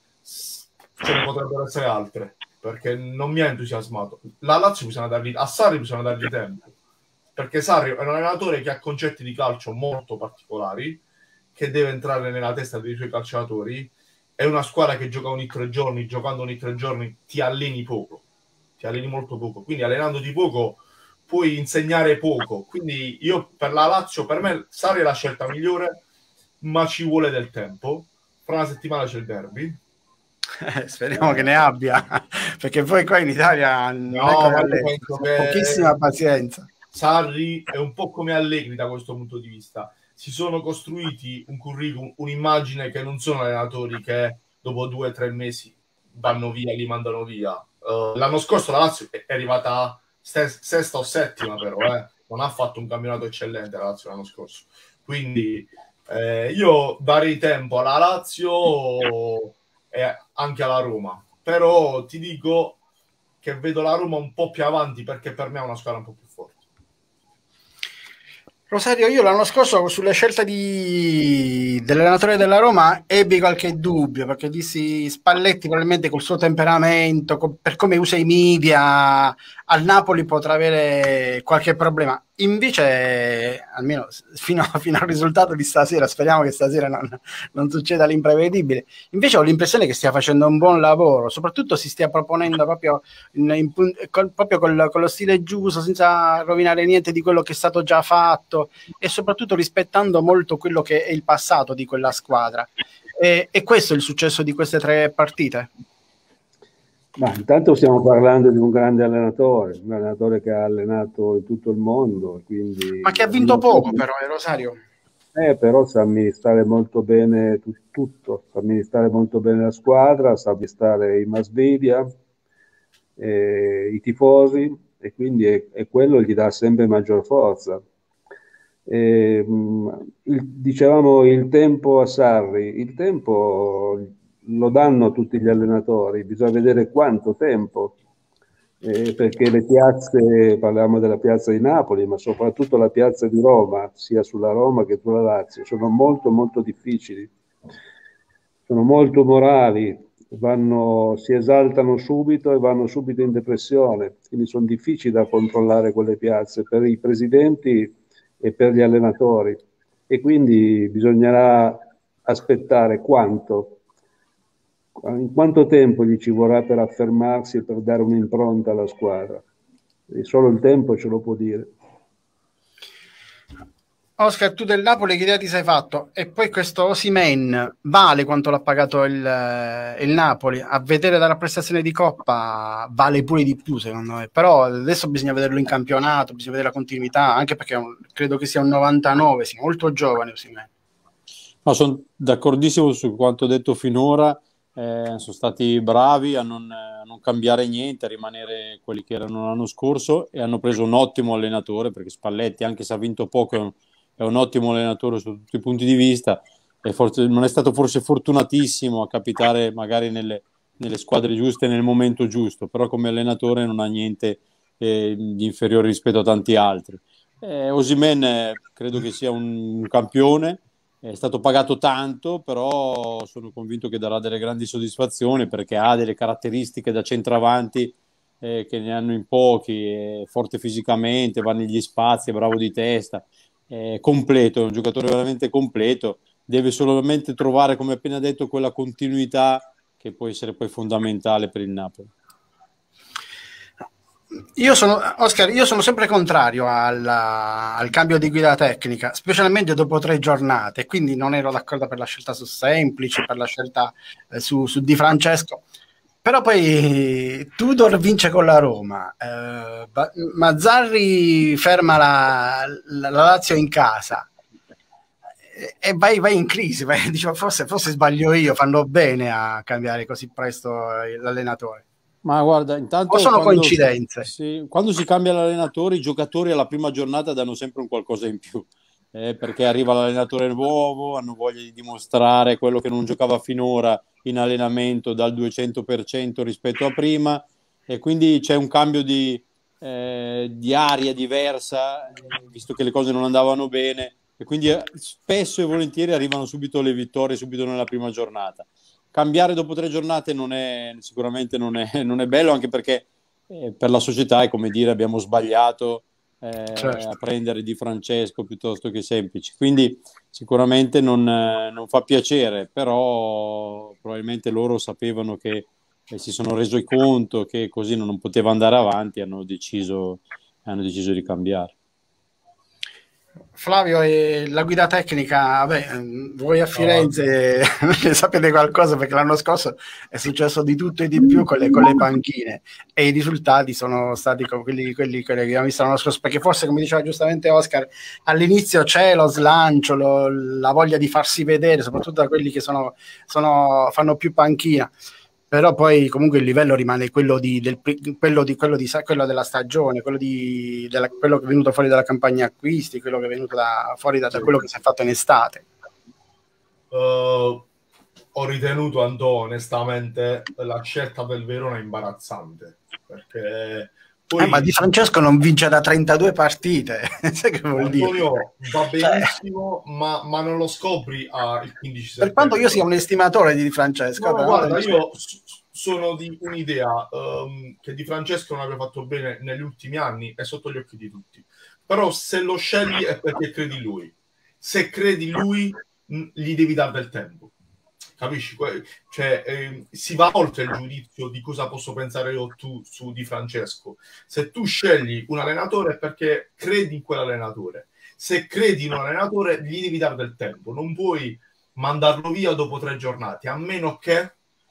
ce ne potrebbero essere altre, perché non mi ha entusiasmato. La Lazio bisogna dargli, a Sarri bisogna dargli tempo, perché Sarri è un allenatore che ha concetti di calcio molto particolari, che deve entrare nella testa dei suoi calciatori. È una squadra che gioca ogni tre giorni, giocando ogni tre giorni ti alleni poco, ti alleni molto poco, quindi allenandoti poco puoi insegnare poco. Quindi io per la Lazio, per me Sarri è la scelta migliore, ma ci vuole del tempo. Fra una settimana c'è il derby. Eh, speriamo che ne abbia, perché poi qua in Italia non No, è come ma io all'estero, penso che- pochissima pazienza. Sarri è un po' come Allegri da questo punto di vista. Si sono costruiti un curriculum, un'immagine che non sono allenatori che dopo due o tre mesi vanno via, li mandano via. Uh, l'anno scorso la Lazio è arrivata stes- sesta o settima, però eh. non ha fatto un campionato eccellente la Lazio l'anno scorso. Quindi eh, io darei tempo alla Lazio e anche alla Roma. Però ti dico che vedo la Roma un po' più avanti, perché per me è una squadra un po' più forte. Rosario, io l'anno scorso sulle scelte di... dell'allenatore della Roma ebbi qualche dubbio, perché dissi Spalletti probabilmente col suo temperamento, co- per come usa i media, al Napoli potrà avere qualche problema. Invece, almeno fino, fino al risultato di stasera, speriamo che stasera non, non succeda l'imprevedibile, invece ho l'impressione che stia facendo un buon lavoro, soprattutto si stia proponendo proprio, in, in, col, proprio col, con lo stile giusto, senza rovinare niente di quello che è stato già fatto, e soprattutto rispettando molto quello che è il passato di quella squadra. E, e questo è il successo di queste tre partite? Ma intanto stiamo parlando di un grande allenatore, un allenatore che ha allenato in tutto il mondo, quindi... Ma che ha vinto poco però, eh, Rosario. Eh, però sa amministrare molto bene tu- tutto, sa amministrare molto bene la squadra, sa amministrare i mass media, eh, i tifosi, e quindi è, è quello che gli dà sempre maggior forza. Eh, mh, il- dicevamo il tempo a Sarri, il tempo lo danno tutti gli allenatori, bisogna vedere quanto tempo, eh, perché le piazze, parliamo della piazza di Napoli, ma soprattutto la piazza di Roma, sia sulla Roma che sulla Lazio, sono molto molto difficili, sono molto morali, vanno, si esaltano subito e vanno subito in depressione, quindi sono difficili da controllare quelle piazze per i presidenti e per gli allenatori, e quindi bisognerà aspettare quanto, in quanto tempo gli ci vorrà per affermarsi e per dare un'impronta alla squadra. E solo il tempo ce lo può dire. Oscar, tu del Napoli che idea ti sei fatto? E poi questo Osimhen vale quanto l'ha pagato il, il Napoli? A vedere dalla prestazione di Coppa vale pure di più secondo me, però adesso bisogna vederlo in campionato, bisogna vedere la continuità, anche perché è un, credo che sia un novantanove, sia molto giovane Osimhen. No, sono d'accordissimo su quanto detto finora, eh, sono stati bravi a non, a non cambiare niente, a rimanere quelli che erano l'anno scorso, e hanno preso un ottimo allenatore, perché Spalletti, anche se ha vinto poco, è un, è un ottimo allenatore su tutti i punti di vista. è forse, non è stato forse fortunatissimo a capitare magari nelle, nelle squadre giuste nel momento giusto, però come allenatore non ha niente eh, di inferiore rispetto a tanti altri. Eh, Osimhen eh, credo che sia un, un campione, è stato pagato tanto, però sono convinto che darà delle grandi soddisfazioni perché ha delle caratteristiche da centravanti eh, che ne hanno in pochi, è forte fisicamente, va negli spazi, è bravo di testa, è completo, è un giocatore veramente completo, deve solamente trovare, come appena detto, quella continuità che può essere poi fondamentale per il Napoli. Io sono, Oscar, io sono sempre contrario alla, al cambio di guida tecnica, specialmente dopo tre giornate, quindi non ero d'accordo per la scelta su Semplici, per la scelta eh, su, su Di Francesco, però poi Tudor vince con la Roma, eh, Mazzarri ferma la, la, la Lazio in casa e, e vai, vai in crisi, vai, diciamo, forse, forse sbaglio io, fanno bene a cambiare così presto l'allenatore. Ma guarda, intanto o sono quando, coincidenze? sì, quando si cambia l'allenatore, i giocatori alla prima giornata danno sempre un qualcosa in più, eh, perché arriva l'allenatore nuovo, hanno voglia di dimostrare quello che non giocava finora in allenamento dal duecento per cento rispetto a prima, e quindi c'è un cambio di, eh, di aria diversa, eh, visto che le cose non andavano bene, e quindi eh, spesso e volentieri arrivano subito le vittorie, subito nella prima giornata. Cambiare dopo tre giornate non è, sicuramente non è, non è bello, anche perché eh, per la società è come dire abbiamo sbagliato eh, certo. a prendere Di Francesco piuttosto che Semplici, quindi sicuramente non, eh, non fa piacere, però probabilmente loro sapevano che eh, si sono resi conto che così non poteva andare avanti e hanno deciso, hanno deciso di cambiare. Flavio, e la guida tecnica, vabbè, voi a Firenze oh. ne sapete qualcosa, perché l'anno scorso è successo di tutto e di più con le, con le panchine, e i risultati sono stati quelli, quelli, quelli che abbiamo visto l'anno scorso, perché forse, come diceva giustamente Oscar, all'inizio c'è lo slancio, lo, la voglia di farsi vedere, soprattutto da quelli che sono, sono, fanno più panchina, però poi comunque il livello rimane quello, di, del, quello, di, quello, di, quello della stagione, quello, di, della, quello che è venuto fuori dalla campagna acquisti, quello che è venuto da, fuori da, da quello che si è fatto in estate. Uh, ho ritenuto, Anto, onestamente, la scelta del Verona imbarazzante, perché poi... Eh, ma Di Francesco non vince da trentadue partite, sai che vuol Antonio, dire? va benissimo, cioè... ma, ma non lo scopri al quindici settembre. Per quanto io sia un estimatore di Di Francesco. No, però guarda, io sono di un'idea um, che Di Francesco non abbia fatto bene negli ultimi anni, è sotto gli occhi di tutti. Però se lo scegli è perché credi in lui. Se credi in lui, mh, gli devi dare del tempo. Capisci? Cioè, eh, si va oltre il giudizio di cosa posso pensare io o tu su Di Francesco. Se tu scegli un allenatore è perché credi in quell'allenatore. Se credi in un allenatore, gli devi dare del tempo. Non puoi mandarlo via dopo tre giornate, a meno che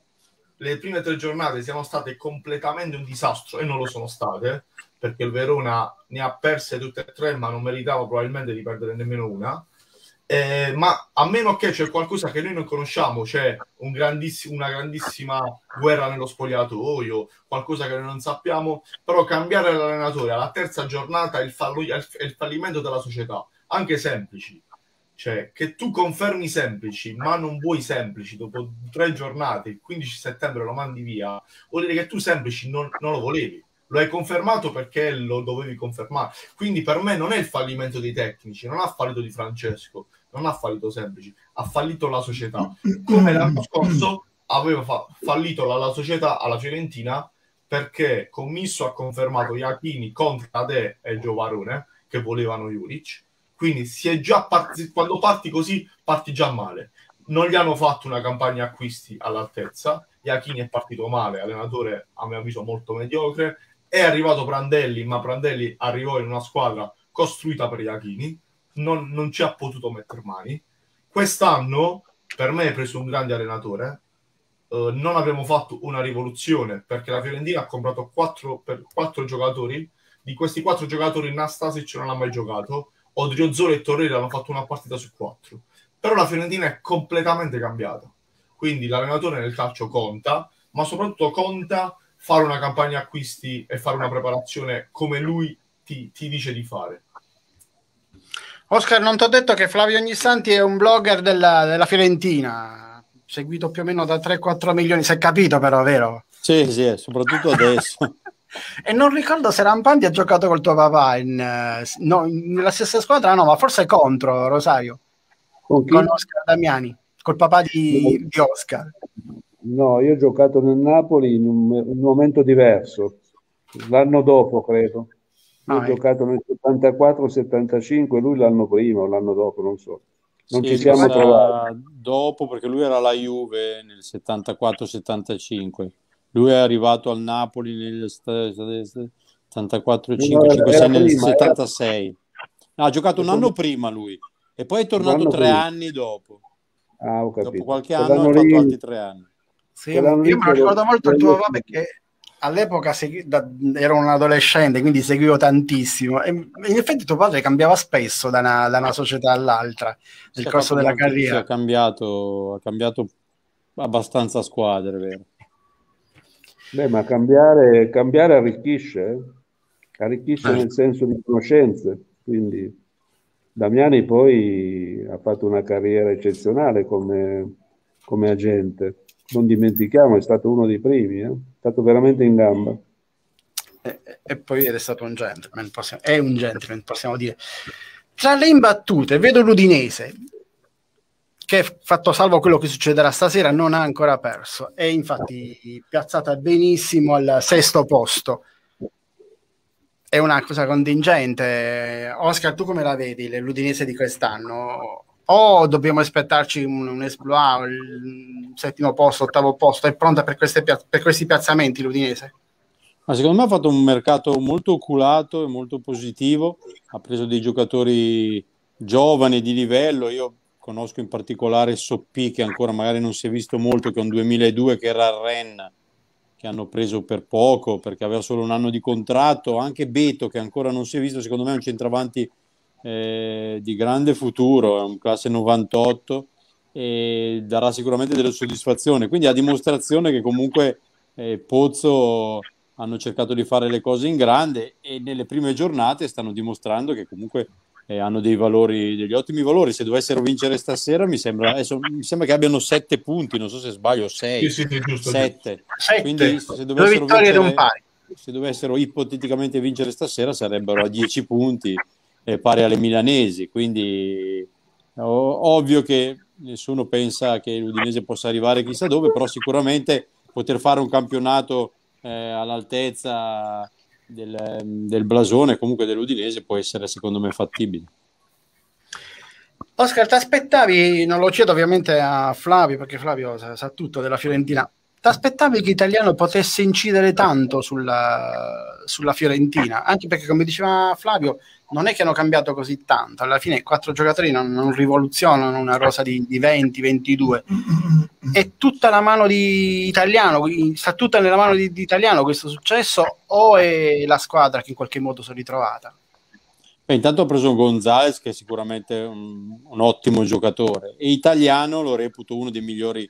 le prime tre giornate siano state completamente un disastro, e non lo sono state, perché il Verona ne ha perse tutte e tre, ma non meritava probabilmente di perdere nemmeno una. Eh, ma a meno che c'è qualcosa che noi non conosciamo, c'è un grandissimo, una grandissima guerra nello spogliatoio, qualcosa che noi non sappiamo, però cambiare l'allenatore alla terza giornata è il, fallo, è il fallimento della società, anche Semplici. Cioè, che tu confermi Semplici, ma non vuoi Semplici dopo tre giornate, il quindici settembre lo mandi via, vuol dire che tu Semplici non, non lo volevi. Lo hai confermato perché lo dovevi confermare. Quindi per me non è il fallimento dei tecnici, non ha fallito Di Francesco, non ha fallito Semplici, ha fallito la società. Come l'anno scorso aveva fa- fallito la, la società alla Fiorentina, perché Commisso ha confermato Iachini, Conte e Giovarone, che volevano Juric. Quindi si è già parti- quando parti così, parti già male. Non gli hanno fatto una campagna acquisti all'altezza. Iachini è partito male, allenatore a mio avviso molto mediocre. È arrivato Prandelli, ma Prandelli arrivò in una squadra costruita per Iachini, non, non ci ha potuto mettere mani. Quest'anno per me è preso un grande allenatore. Uh, non abbiamo fatto una rivoluzione, perché la Fiorentina ha comprato quattro, per quattro giocatori. Di questi quattro giocatori Nastasic non ha mai giocato, Odriozola e Torreira hanno fatto una partita su quattro. Però la Fiorentina è completamente cambiata, quindi l'allenatore nel calcio conta, ma soprattutto conta fare una campagna acquisti e fare una preparazione come lui ti, ti dice di fare. Oscar, non ti ho detto che Flavio Ognissanti è un blogger della, della Fiorentina, seguito più o meno da tre quattro milioni, si è capito però, vero? Sì, sì, soprattutto adesso. E non ricordo se Rampandi ha giocato col tuo papà in, no, nella stessa squadra, no, ma forse contro Rosario, Con chi? con Oscar Damiani, col papà di, di Oscar. No, io ho giocato nel Napoli in un, in un momento diverso, l'anno dopo credo. Io Ah, ho ecco. giocato nel settantaquattro settantacinque, lui l'anno prima o l'anno dopo, non so. Non Sì, ci mi siamo sa trovati. dopo, perché lui era alla Juve nel settantaquattro settantacinque. Lui è arrivato al Napoli nel settantaquattro No, no, era, cinque era sei nel prima, era settantasei. No, ha giocato un secondo anno prima lui e poi è un tornato anno tre prima. anni dopo. Ah, ho Dopo capito. qualche anno Quell'anno ha fatto lì, altri tre anni. Sì, io quell'anno me lì lo c'ero, ricordo molto il c'ero tuo io papà figlio. perché all'epoca segui- da- ero un adolescente, quindi seguivo tantissimo. E in effetti tuo padre cambiava spesso da una, da una società all'altra Si nel è corso fatto della molti, si carriera. è cambiato, ha cambiato abbastanza squadre, vero? Beh, ma cambiare, cambiare arricchisce, eh? Arricchisce Eh. nel senso di conoscenze. Quindi Damiani poi ha fatto una carriera eccezionale come, come agente. Non dimentichiamo, è stato uno dei primi, eh? È stato veramente in gamba. E, e poi ed è stato un gentleman, possiamo, è un gentleman, possiamo dire. Tra le imbattute, vedo l'Udinese, che fatto salvo quello che succederà stasera, non ha ancora perso. È infatti piazzata benissimo al sesto posto. È una cosa contingente. Oscar, tu come la vedi l'Udinese di quest'anno? O dobbiamo aspettarci un, un esploit, il settimo posto, ottavo posto? È pronta per, queste, per questi piazzamenti l'Udinese? Ma secondo me ha fatto un mercato molto oculato e molto positivo. Ha preso dei giocatori giovani di livello. Io conosco in particolare Soppì, che ancora magari non si è visto molto, che è un duemiladue, che era al Rennes, che hanno preso per poco perché aveva solo un anno di contratto. Anche Beto, che ancora non si è visto, secondo me è un centravanti eh, di grande futuro, è un classe novantotto e darà sicuramente delle soddisfazioni. Quindi a dimostrazione che comunque eh, Pozzo hanno cercato di fare le cose in grande e nelle prime giornate stanno dimostrando che comunque eh, hanno dei valori, degli ottimi valori. Se dovessero vincere stasera mi sembra, adesso, mi sembra che abbiano sette punti, non so se sbaglio, sei, Sì, sì, sì, giusto, sette. Sette. Quindi se Due dovessero vittorie ed un vincere, pari. se dovessero ipoteticamente vincere stasera sarebbero a dieci punti, eh, pari alle milanesi. Quindi oh, ovvio che nessuno pensa che l'Udinese possa arrivare chissà dove, però sicuramente poter fare un campionato eh, all'altezza del, del blasone comunque dell'Udinese può essere secondo me fattibile. Oscar, ti aspettavi, non lo chiedo ovviamente a Flavio perché Flavio sa, sa tutto della Fiorentina, ti aspettavi che Italiano potesse incidere tanto sulla, sulla Fiorentina? Anche perché come diceva Flavio non è che hanno cambiato così tanto, alla fine quattro giocatori non, non rivoluzionano una rosa di, di venti ventidue. È tutta la mano di Italiano, sta tutta nella mano di, di Italiano questo successo, o è la squadra che in qualche modo si è ritrovata? Beh, intanto ho preso Gonzalez, che è sicuramente un, un ottimo giocatore, e Italiano lo reputo uno dei migliori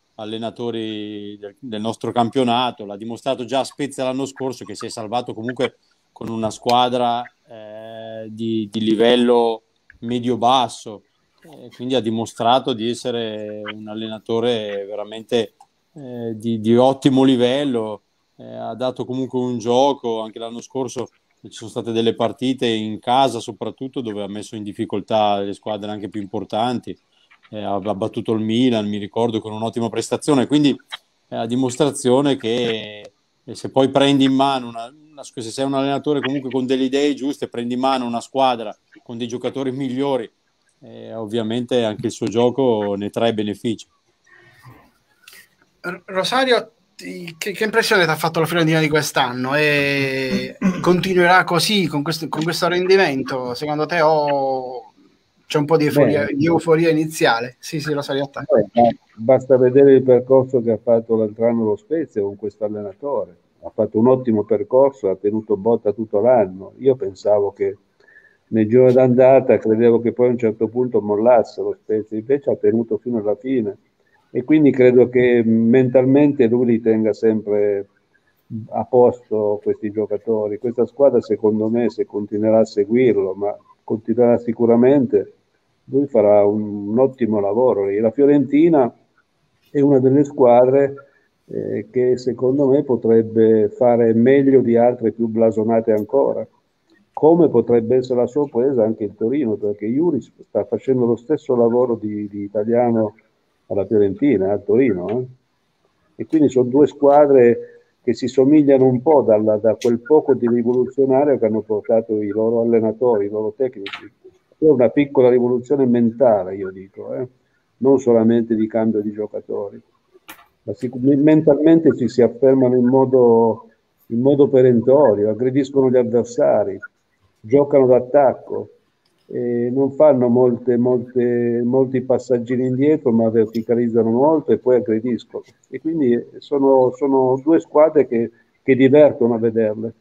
allenatori del, del nostro campionato. L'ha dimostrato già a Spezia l'anno scorso, che si è salvato comunque con una squadra eh, di, di livello medio-basso, eh, quindi ha dimostrato di essere un allenatore veramente eh, di, di ottimo livello. Eh, ha dato comunque un gioco anche l'anno scorso. Ci sono state delle partite in casa soprattutto dove ha messo in difficoltà le squadre anche più importanti, eh, ha battuto il Milan, mi ricordo, con un'ottima prestazione, quindi è a dimostrazione che eh, se poi prendi in mano una, una, se sei un allenatore comunque con delle idee giuste, prendi in mano una squadra con dei giocatori migliori, eh, ovviamente anche il suo gioco ne trae beneficio. Rosario, Che, che impressione ti ha fatto la Fiorentina di quest'anno? E continuerà così con questo, con questo rendimento secondo te, o c'è un po' di euforia, di euforia iniziale? Sì, sì, Rosario, a te. Beh, basta vedere il percorso che ha fatto l'altro anno lo Spezia con questo allenatore. Ha fatto un ottimo percorso, ha tenuto botta tutto l'anno. Io pensavo che nel giro d'andata, credevo che poi a un certo punto mollasse lo Spezia, invece ha tenuto fino alla fine. E quindi credo che mentalmente lui li tenga sempre a posto questi giocatori. Questa squadra secondo me, se continuerà a seguirlo, ma continuerà sicuramente, lui farà un, un ottimo lavoro. E la Fiorentina è una delle squadre eh, che secondo me potrebbe fare meglio di altre più blasonate ancora, come potrebbe essere la sorpresa anche il Torino, perché Juric sta facendo lo stesso lavoro di, di italiano alla Fiorentina, al Torino, eh? E quindi sono due squadre che si somigliano un po' dalla, da quel poco di rivoluzionario che hanno portato i loro allenatori, i loro tecnici. È una piccola rivoluzione mentale, io dico, eh? Non solamente di cambio di giocatori. Ma si, mentalmente ci si affermano in modo, in modo perentorio, aggrediscono gli avversari, giocano d'attacco, e non fanno molte, molte, molti passaggini indietro, ma verticalizzano molto e poi aggrediscono. E quindi sono, sono due squadre che, che divertono a vederle.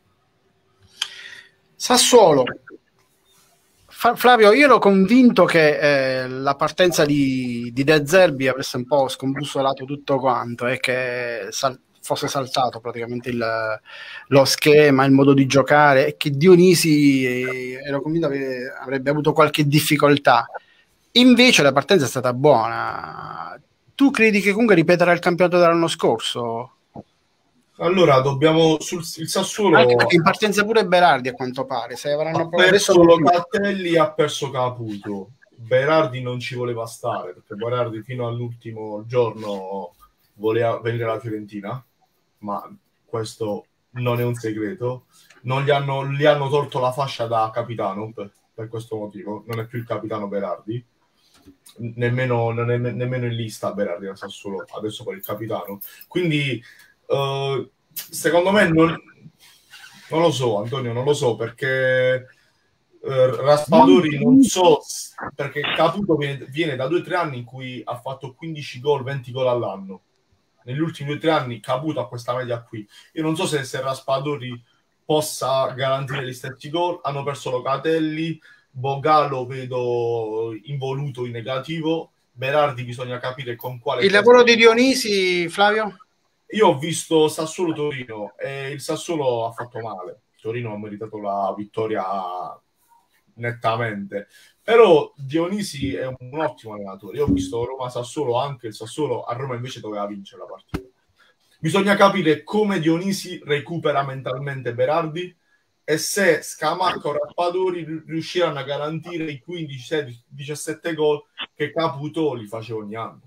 Sassuolo. Flavio, io ero convinto che eh, la partenza di, di De Zerbi avesse un po' scombussolato tutto quanto e che sal- fosse saltato praticamente il, lo schema, il modo di giocare, e che Dionisi eh, ero convinto che avrebbe avuto qualche difficoltà. Invece la partenza è stata buona. Tu credi che comunque ripeterà il campionato dell'anno scorso? Allora, dobbiamo sul il Sassuolo. Anche perché in partenza pure Berardi, a quanto pare. Se avranno ha perso Locatelli, ha perso Caputo. Berardi non ci voleva stare, perché Berardi fino all'ultimo giorno voleva venire alla Fiorentina, ma questo non è un segreto. Non gli hanno, gli hanno tolto la fascia da capitano per, per questo motivo. Non è più il capitano Berardi. Nemmeno, non è nemmeno in lista Berardi al Sassuolo adesso per il capitano. Quindi Uh, secondo me non, non lo so, Antonio, non lo so, perché uh, Raspadori non so, perché Caputo viene, viene da due o tre anni in cui ha fatto quindici gol, venti gol all'anno. Negli ultimi due o tre anni Caputo ha questa media qui. Io non so se, se Raspadori possa garantire gli stessi gol. Hanno perso Locatelli, Boga lo vedo involuto in negativo, Berardi bisogna capire con quale... Il lavoro di Dionisi, Flavio? Io ho visto Sassuolo-Torino e il Sassuolo ha fatto male. Torino ha meritato la vittoria nettamente. Però Dionisi è un ottimo allenatore. Io ho visto Roma-Sassuolo, anche il Sassuolo a Roma invece doveva vincere la partita. Bisogna capire come Dionisi recupera mentalmente Berardi e se Scamacca o Raspadori riusciranno a garantire i quindici, sedici, diciassette gol che Caputo li faceva ogni anno.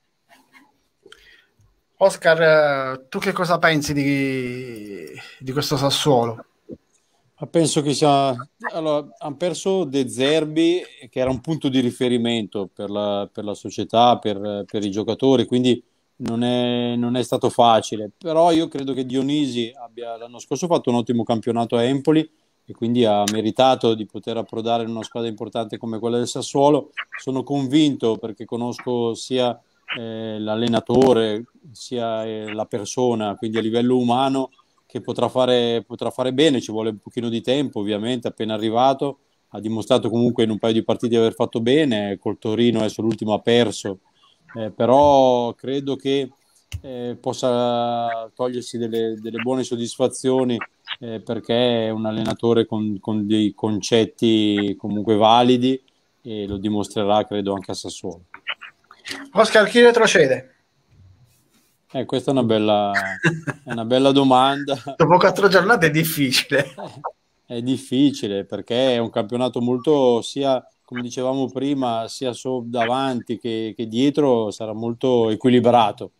Oscar, tu che cosa pensi di, di questo Sassuolo? Penso che sia... Allora, hanno perso De Zerbi, che era un punto di riferimento per la, per la società, per, per i giocatori, quindi non è, non è stato facile. Però io credo che Dionisi abbia l'anno scorso fatto un ottimo campionato a Empoli e quindi ha meritato di poter approdare in una squadra importante come quella del Sassuolo. Sono convinto, perché conosco sia... Eh, l'allenatore sia eh, la persona, quindi a livello umano, che potrà fare, potrà fare bene. Ci vuole un pochino di tempo, ovviamente, appena arrivato ha dimostrato comunque in un paio di partite di aver fatto bene. Col Torino adesso l'ultimo ha perso, eh, però credo che eh, possa togliersi delle, delle buone soddisfazioni, eh, perché è un allenatore con, con dei concetti comunque validi e lo dimostrerà, credo, anche a Sassuolo. Oscar, chi retrocede? Eh, questa è una bella, è una bella domanda. Dopo quattro giornate è difficile. È difficile perché è un campionato molto, sia come dicevamo prima, sia so davanti che, che dietro sarà molto equilibrato.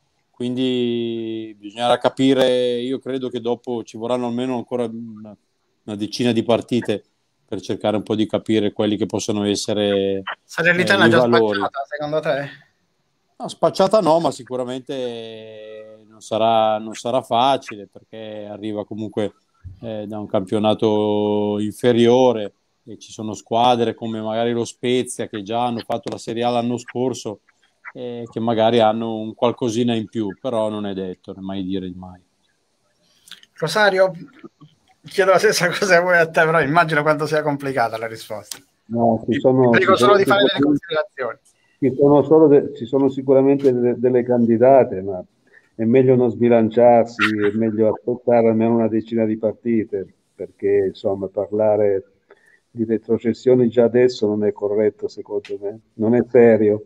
Quindi bisognerà capire, io credo che dopo ci vorranno almeno ancora una, una decina di partite per cercare un po' di capire quelli che possono essere Salernitana eh, i già valori. spacciata, secondo te? No, spacciata no, ma sicuramente non sarà, non sarà facile, perché arriva comunque eh, da un campionato inferiore e ci sono squadre come magari lo Spezia, che già hanno fatto la Serie A l'anno scorso, eh, che magari hanno un qualcosina in più, però non è detto, non è mai dire mai. Rosario, chiedo la stessa cosa a voi, a te, però immagino quanto sia complicata la risposta. No, ci sono, Prego ci solo sono di fare delle sicuramente, considerazioni. ci sono, solo de, ci sono sicuramente delle, delle candidate, ma è meglio non sbilanciarsi, è meglio aspettare almeno una decina di partite, perché insomma parlare di retrocessioni già adesso non è corretto, secondo me, non è serio.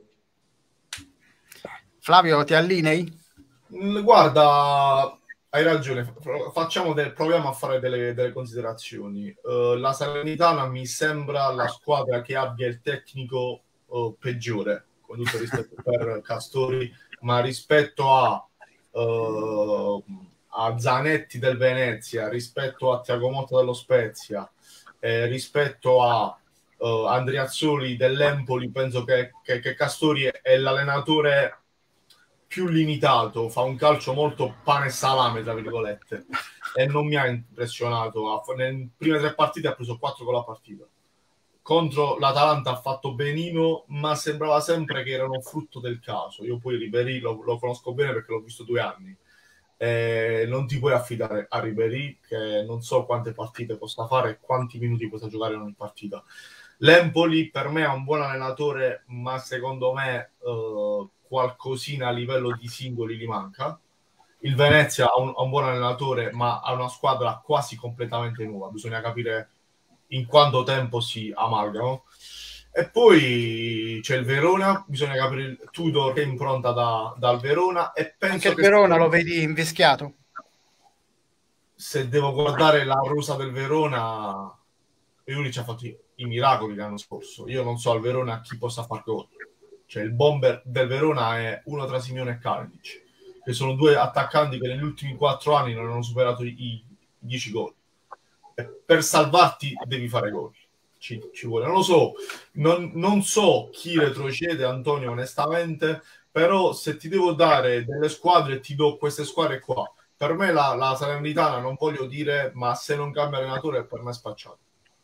Flavio, ti allinei? Guarda, hai ragione, facciamo del, proviamo a fare delle, delle considerazioni. Uh, la Salernitana mi sembra la squadra che abbia il tecnico uh, peggiore, con tutto il rispetto per Castori, ma rispetto a, uh, a Zanetti del Venezia, rispetto a Thiago Motta dello Spezia, eh, rispetto a uh, Andriazzoli dell'Empoli, penso che, che, che Castori è l'allenatore più limitato, fa un calcio molto pane e salame, tra virgolette, e non mi ha impressionato. Nelle prime tre partite ha preso quattro con la partita. Contro l'Atalanta ha fatto benino, ma sembrava sempre che erano frutto del caso. Io poi Ribéry lo, lo conosco bene perché l'ho visto due anni. Eh, non ti puoi affidare a Ribéry, che non so quante partite possa fare e quanti minuti possa giocare in ogni partita. L'Empoli per me è un buon allenatore, ma secondo me eh, qualcosina a livello di singoli gli manca. Il Venezia ha un, ha un buon allenatore, ma ha una squadra quasi completamente nuova. Bisogna capire in quanto tempo si amalgano. E poi c'è il Verona, bisogna capire il Tudor che è impronta da, dal Verona. E penso Anche il che Verona se, lo vedi invischiato? Se devo guardare la rosa del Verona, Iuri ci ha fatto i, i miracoli l'anno scorso. Io non so al Verona chi possa far gol. Cioè il bomber del Verona è uno tra Simeone e Kalinic, che sono due attaccanti che negli ultimi quattro anni non hanno superato i dieci gol. E per salvarti devi fare gol. Ci, ci vuole. Non lo so, non, non so chi retrocede, Antonio, onestamente, però se ti devo dare delle squadre, ti do queste squadre qua. Per me la, la Salernitana, non voglio dire, ma se non cambia allenatore per me è spacciato.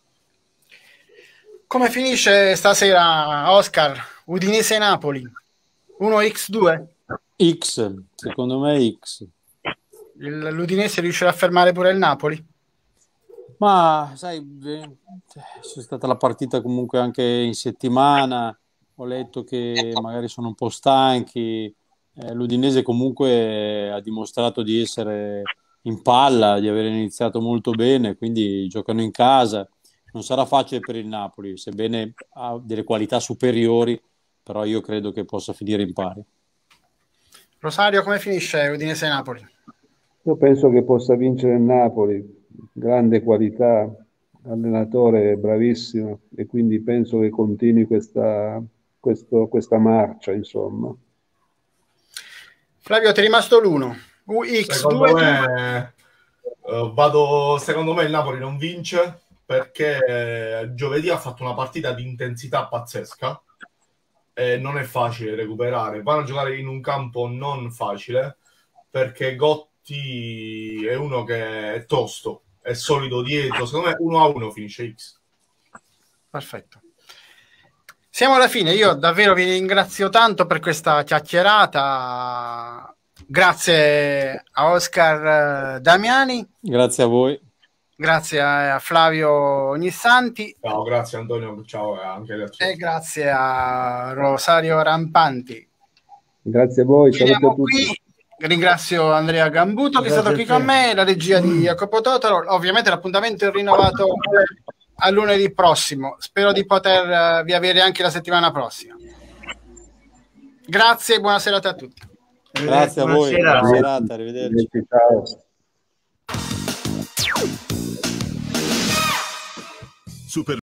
Come finisce stasera, Oscar? Udinese-Napoli? uno a due? X, secondo me X. Il, L'Udinese riuscirà a fermare pure il Napoli? Ma sai, c'è stata la partita comunque anche in settimana, ho letto che magari sono un po' stanchi, eh, l'Udinese comunque ha dimostrato di essere in palla, di aver iniziato molto bene, quindi giocano in casa. Non sarà facile per il Napoli, sebbene ha delle qualità superiori, però io credo che possa finire in pari. Rosario, come finisce Udinese-Napoli? Io penso che possa vincere il Napoli, grande qualità, allenatore bravissimo, e quindi penso che continui questa, questo, questa marcia, insomma. Flavio, ti è rimasto l'uno. U X due. Secondo me, uh, vado, secondo me il Napoli non vince, perché giovedì ha fatto una partita di intensità pazzesca e non è facile recuperare. Vanno a giocare in un campo non facile, perché Gotti è uno che è tosto, è solido dietro. Secondo me uno a uno finisce X. Perfetto. Siamo alla fine, io davvero vi ringrazio tanto per questa chiacchierata. Grazie a Oscar Damiani. Grazie a voi. Grazie a Flavio Nissanti. Ciao, grazie Antonio, ciao anche a e grazie a Rosario Rampanti. Grazie a voi, saluto a tutti. Qui. Ringrazio Andrea Gambuto che è stato qui con me, la regia di Jacopo Totaro. Ovviamente l'appuntamento è rinnovato a lunedì prossimo. Spero di potervi avere anche la settimana prossima. Grazie e buona serata a tutti. Grazie a voi, buona serata, arrivederci. Ciao. Super